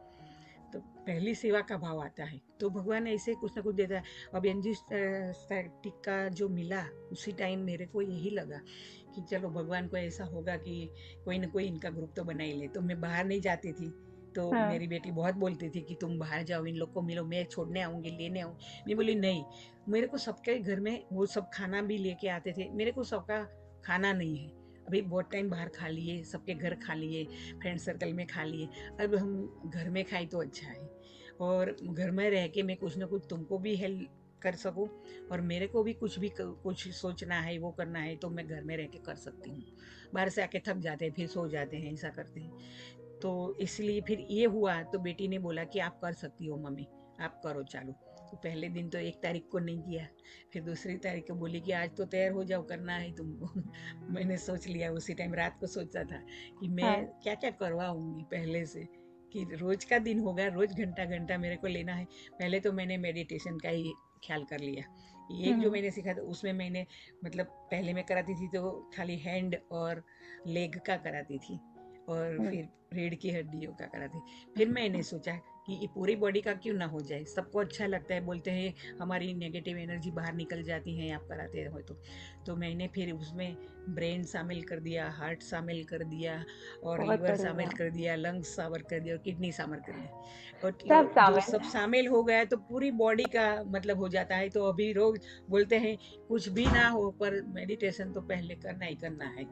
Speaker 2: तो पहली सेवा का भाव आता है, तो भगवान ऐसे कुछ ना कुछ देता है। अब एनजी टिक्का जो मिला उसी टाइम मेरे को यही लगा कि चलो भगवान को ऐसा होगा कि कोई ना कोई इनका ग्रुप तो बना ही ले। तो मैं बाहर नहीं जाती थी, तो
Speaker 1: हाँ।
Speaker 2: मेरी बेटी बहुत बोलती थी कि तुम बाहर जाओ, इन लोग को मिलो, मैं छोड़ने आऊँगी, लेने आऊँ। मैं बोली नहीं, मेरे को सबके घर में वो सब खाना भी लेके आते थे, मेरे को सबका खाना नहीं है। अभी बहुत टाइम बाहर खा लिए, सबके घर खा लिए, फ्रेंड सर्कल में खा लिए, अब हम घर में खाई तो अच्छा है। और घर में रह के मैं कुछ ना कुछ तुमको भी हेल्प कर सकूं, और मेरे को भी कुछ सोचना है, वो करना है, तो मैं घर में रह के कर सकती हूँ। बाहर से आके थक जाते हैं, फिर सो जाते हैं, ऐसा करते हैं। तो इसलिए फिर ये हुआ, तो बेटी ने बोला कि आप कर सकती हो मम्मी, आप करो चालू। तो पहले दिन तो 1 तारीख को नहीं किया, फिर दूसरी तारीख को बोली कि आज तो तैयार हो जाओ, करना है तुमको। मैंने सोच लिया, उसी टाइम रात को सोचा था कि मैं
Speaker 1: हाँ।
Speaker 2: क्या क्या करवाऊंगी पहले से, कि रोज का दिन होगा, रोज घंटा घंटा मेरे को लेना है। पहले तो मैंने मेडिटेशन का ही ख्याल कर लिया। एक जो
Speaker 1: हम्म।
Speaker 2: मैंने सीखा था उसमें मैंने, मतलब पहले मैं कराती थी तो खाली हैंड और लेग का कराती थी, और
Speaker 1: हम्म।
Speaker 2: फिर रीढ़ की हड्डियों का कराती। फिर मैंने सोचा कि ये पूरी बॉडी का क्यों ना हो जाए, सबको अच्छा लगता है, बोलते हैं हमारी नेगेटिव एनर्जी बाहर निकल जाती है आप कराते हो तो मैंने फिर उसमें ब्रेन शामिल कर दिया, हार्ट शामिल कर दिया, और
Speaker 1: बहुत
Speaker 2: लीवर शामिल
Speaker 1: बढ़िया।
Speaker 2: कर दिया, लंग्स शामिल कर दिया, और किडनी शामिल कर दिया। और
Speaker 1: सब
Speaker 2: जो
Speaker 1: शामिल
Speaker 2: सब
Speaker 1: है।
Speaker 2: शामिल हो गया तो पूरी बॉडी का मतलब हो जाता है। तो अभी लोग बोलते हैं कुछ भी ना हो पर मेडिटेशन तो पहले करना ही करना है।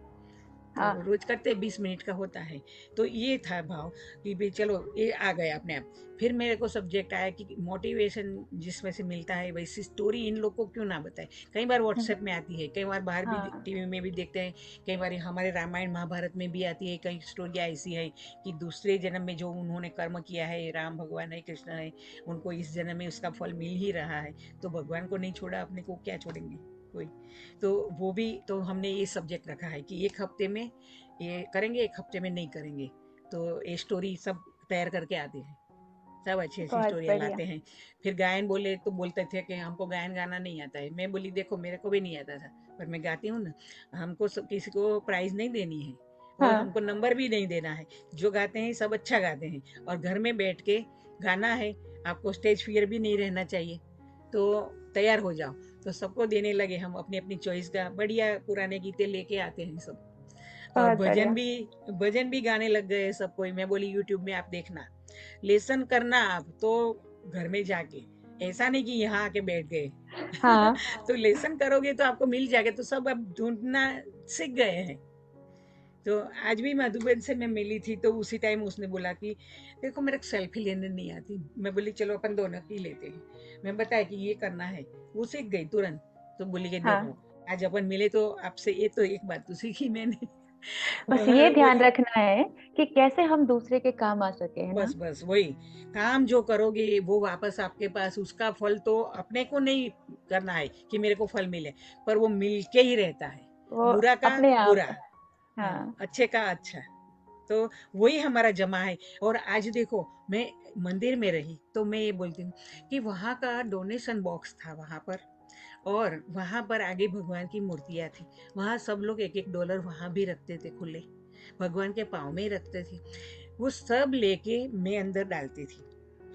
Speaker 2: तो
Speaker 1: हाँ।
Speaker 2: रोज करते 20 मिनट का होता है। तो ये था भाव कि भाई चलो ये आ गया अपने आप। फिर मेरे को सब्जेक्ट आया कि मोटिवेशन जिसमें से मिलता है वैसी स्टोरी इन लोग को क्यों ना बताए। कई बार व्हाट्सएप में आती है, कई बार बाहर भी
Speaker 1: हाँ।
Speaker 2: टीवी में भी देखते हैं, कई बार हमारे रामायण महाभारत में भी आती है। कई स्टोरियाँ ऐसी है कि दूसरे जन्म में जो उन्होंने कर्म किया है, राम भगवान है, कृष्ण है, उनको इस जन्म में उसका फल मिल ही रहा है। तो भगवान को नहीं छोड़ा, अपने को क्या छोड़ेंगे कोई। तो वो भी, तो हमने ये सब्जेक्ट रखा है कि 1 हफ्ते में ये करेंगे, 1 हफ्ते में नहीं करेंगे। तो ये स्टोरी सब तैयार करके आते हैं, सब अच्छी अच्छी
Speaker 1: बहुत
Speaker 2: स्टोरियाँ
Speaker 1: बढ़िया।
Speaker 2: लाते हैं। फिर गायन बोले तो बोलते थे कि हमको गायन गाना नहीं आता है। मैं बोली देखो मेरे को भी नहीं आता था, पर मैं गाती हूँ ना। हमको किसी को प्राइज़ नहीं देनी है, और
Speaker 1: हाँ।
Speaker 2: हमको नंबर भी नहीं देना है। जो गाते हैं सब अच्छा गाते हैं, और घर में बैठ के गाना है। आपको स्टेज फियर भी नहीं रहना चाहिए। तो तैयार हो जाओ। तो सबको देने लगे हम अपनी अपनी चॉइस का बढ़िया पुराने गीते लेके आते हैं सब। और
Speaker 1: बहुत बढ़िया।
Speaker 2: भजन भी गाने लग गए सब कोई। मैं बोली यूट्यूब में आप देखना, लेसन करना आप तो घर में जाके, ऐसा नहीं कि यहाँ आके बैठ गए।
Speaker 1: हाँ।
Speaker 2: तो लेसन करोगे तो आपको मिल जाएगा। तो सब अब ढूंढना सीख गए हैं। तो आज भी मधुबन से मैं मिली थी, तो उसी टाइम उसने बोला कि देखो मेरे को सेल्फी लेने नहीं आती। मैं बोली चलो अपन दोनों की लेते हैं। मैं बताया कि ये करना है, वो सीख गई तुरंत। तो बोली कि देखो
Speaker 1: हाँ।
Speaker 2: आज अपन मिले तो आपसे ये तो एक बात तो सीखी मैंने।
Speaker 1: बस ये ध्यान
Speaker 2: बोली
Speaker 1: रखना है कि कैसे हम दूसरे के काम आ सके, है
Speaker 2: बस
Speaker 1: ना।
Speaker 2: बस वही, काम जो करोगे वो वापस आपके पास, उसका फल तो अपने को नहीं करना है कि मेरे को फल मिले, पर वो मिल के ही रहता है।
Speaker 1: वो
Speaker 2: बुरा का
Speaker 1: अपने आप।
Speaker 2: बुरा, हाँ,
Speaker 1: हाँ।
Speaker 2: अच्छे का अच्छा। तो वही हमारा जमा है। और आज देखो मैं मंदिर में रही तो मैं ये बोलती हूँ कि वहाँ का डोनेशन बॉक्स था वहाँ पर, और वहाँ पर आगे भगवान की मूर्तियाँ थी। वहाँ सब लोग एक एक डॉलर वहाँ भी रखते थे खुले, भगवान के पाँव में ही रखते थे। वो सब लेके मैं अंदर डालती थी।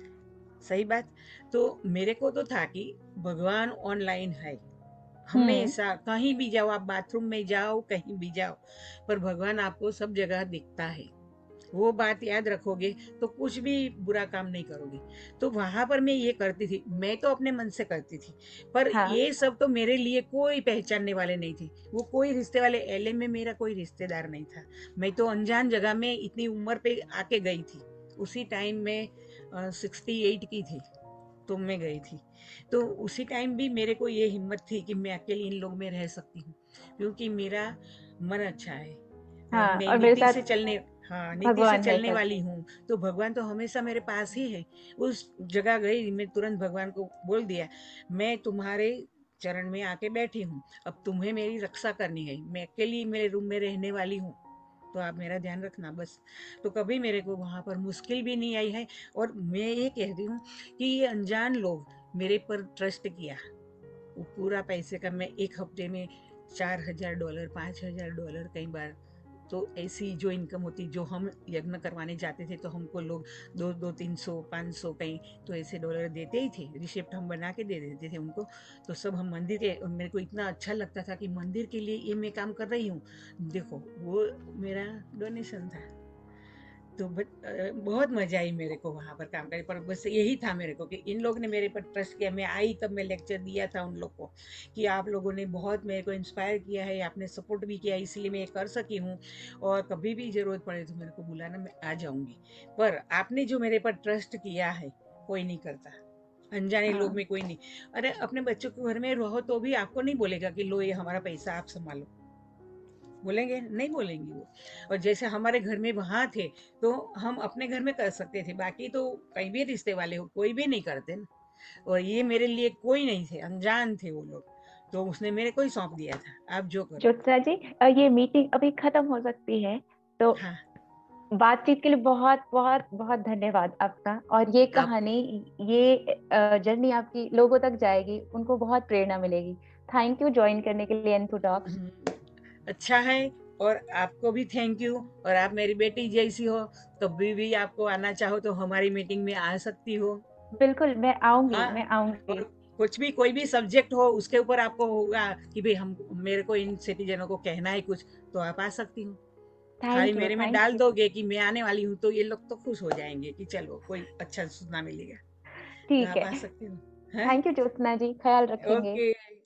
Speaker 2: सही बात। तो मेरे को तो था कि भगवान ऑनलाइन है,
Speaker 1: हम्म।
Speaker 2: हमेशा कहीं भी जाओ, आप बाथरूम में जाओ, कहीं भी जाओ, पर भगवान आपको सब जगह दिखता है। वो बात याद रखोगे तो कुछ भी बुरा काम नहीं करोगे। तो वहां पर मैं ये करती थी, मैं तो अपने मन से करती थी, पर
Speaker 1: हाँ।
Speaker 2: ये सब तो मेरे लिए कोई पहचानने वाले नहीं थे। वो कोई रिश्ते वाले, एलए में मेरा कोई रिश्तेदार नहीं था। मैं तो अनजान जगह में इतनी उम्र पे आके गई थी। उसी टाइम में 68 की थी तो मैं गई थी। तो उसी टाइम भी मेरे को ये हिम्मत थी कि मैं अकेली इन लोग में रह सकती हूँ, क्योंकि मेरा मन अच्छा है।
Speaker 1: हाँ,
Speaker 2: मैं
Speaker 1: और मेरे
Speaker 2: नीति
Speaker 1: साथ
Speaker 2: से चलने, हाँ, नीति से
Speaker 1: भगवान है
Speaker 2: चलने
Speaker 1: सब।
Speaker 2: वाली हूँ, तो भगवान तो हमेशा मेरे पास ही है। उस जगह गई, मैं तुरंत भगवान को बोल दिया, मैं तुम्हारे चरण में आके बैठी हूँ, अब तुम्हें मेरी रक्षा करनी है, मैं अकेली मेरे रूम में रहने वाली हूँ, तो आप मेरा ध्यान रखना बस। तो कभी मेरे को वहाँ पर मुश्किल भी नहीं आई है। और मैं ये कहती हूँ कि ये अनजान लोग मेरे पर ट्रस्ट किया, वो पूरा पैसे का, मैं एक हफ्ते में $4,000, $5,000 कई बार, तो ऐसी जो इनकम होती, जो हम यज्ञ करवाने जाते थे तो हमको लोग 200, 300, 500 कहीं तो ऐसे डॉलर देते ही थे, रिसिप्ट हम बना के दे देते थे उनको। तो सब हम मंदिर के, मेरे को इतना अच्छा लगता था कि मंदिर के लिए ये मैं काम कर रही हूँ, देखो वो मेरा डोनेशन था। तो बहुत मजा आई मेरे को वहाँ पर काम करके, पर बस यही था मेरे को कि इन लोगों ने मेरे पर ट्रस्ट किया। मैं आई तब मैं लेक्चर दिया था उन लोग को कि आप लोगों ने बहुत मेरे को इंस्पायर किया है, आपने सपोर्ट भी किया, इसलिए मैं ये कर सकी हूँ, और कभी भी ज़रूरत पड़े तो मेरे को बुलाना, मैं आ जाऊँगी। पर आपने जो मेरे पर ट्रस्ट किया है, कोई नहीं करता, अनजाने लोग
Speaker 1: हाँ
Speaker 2: में कोई नहीं। अरे अपने बच्चों के घर में रहो तो भी आपको नहीं बोलेगा कि लो ये हमारा पैसा आप संभालो, बोलेंगे? नहीं बोलेंगे वो। और जैसे हमारे घर में वहाँ थे, तो हम अपने घर में कर सकते थे, बाकी तो कहीं भी रिश्ते वाले हो कोई भी नहीं करते ना। और ये मेरे लिए कोई नहीं थे, अनजान थे वो लोग, तो उसने मेरे को ही सौंप दिया था, आप जो करो।
Speaker 1: ज्योत्सना जी, ये मीटिंग अभी खत्म हो सकती है, तो
Speaker 2: हाँ,
Speaker 1: बातचीत के लिए बहुत बहुत बहुत धन्यवाद आपका। और ये
Speaker 2: आप,
Speaker 1: कहानी, ये जर्नी आपकी लोगों तक जाएगी, उनको बहुत प्रेरणा मिलेगी। थैंक यू ज्वाइन करने के लिए एनथू टॉक्स।
Speaker 2: अच्छा है। और आपको भी थैंक यू। और आप मेरी बेटी जैसी हो, कभी भी आपको आना चाहो तो हमारी मीटिंग में आ सकती हो।
Speaker 1: बिल्कुल, मैं आऊंगी,
Speaker 2: हाँ,
Speaker 1: मैं आऊंगी।
Speaker 2: और कुछ भी कोई भी सब्जेक्ट हो उसके ऊपर आपको होगा कि भाई हम, मेरे को इन सिटीजनों को कहना है कुछ, तो आप आ सकती हो। खाली
Speaker 1: थैंक यू,
Speaker 2: मेरे में
Speaker 1: थैंक
Speaker 2: डाल
Speaker 1: यू।
Speaker 2: दोगे कि मैं आने वाली हूँ, तो ये लोग तो खुश हो जाएंगे कि चलो कोई अच्छा सुनना मिलेगा। तो
Speaker 1: ठीक
Speaker 2: आप
Speaker 1: है।
Speaker 2: आ सकते हो। हाँ,
Speaker 1: थैंक यू ज्योत्सना जी, ख्याल रखेंगे।
Speaker 2: ओके।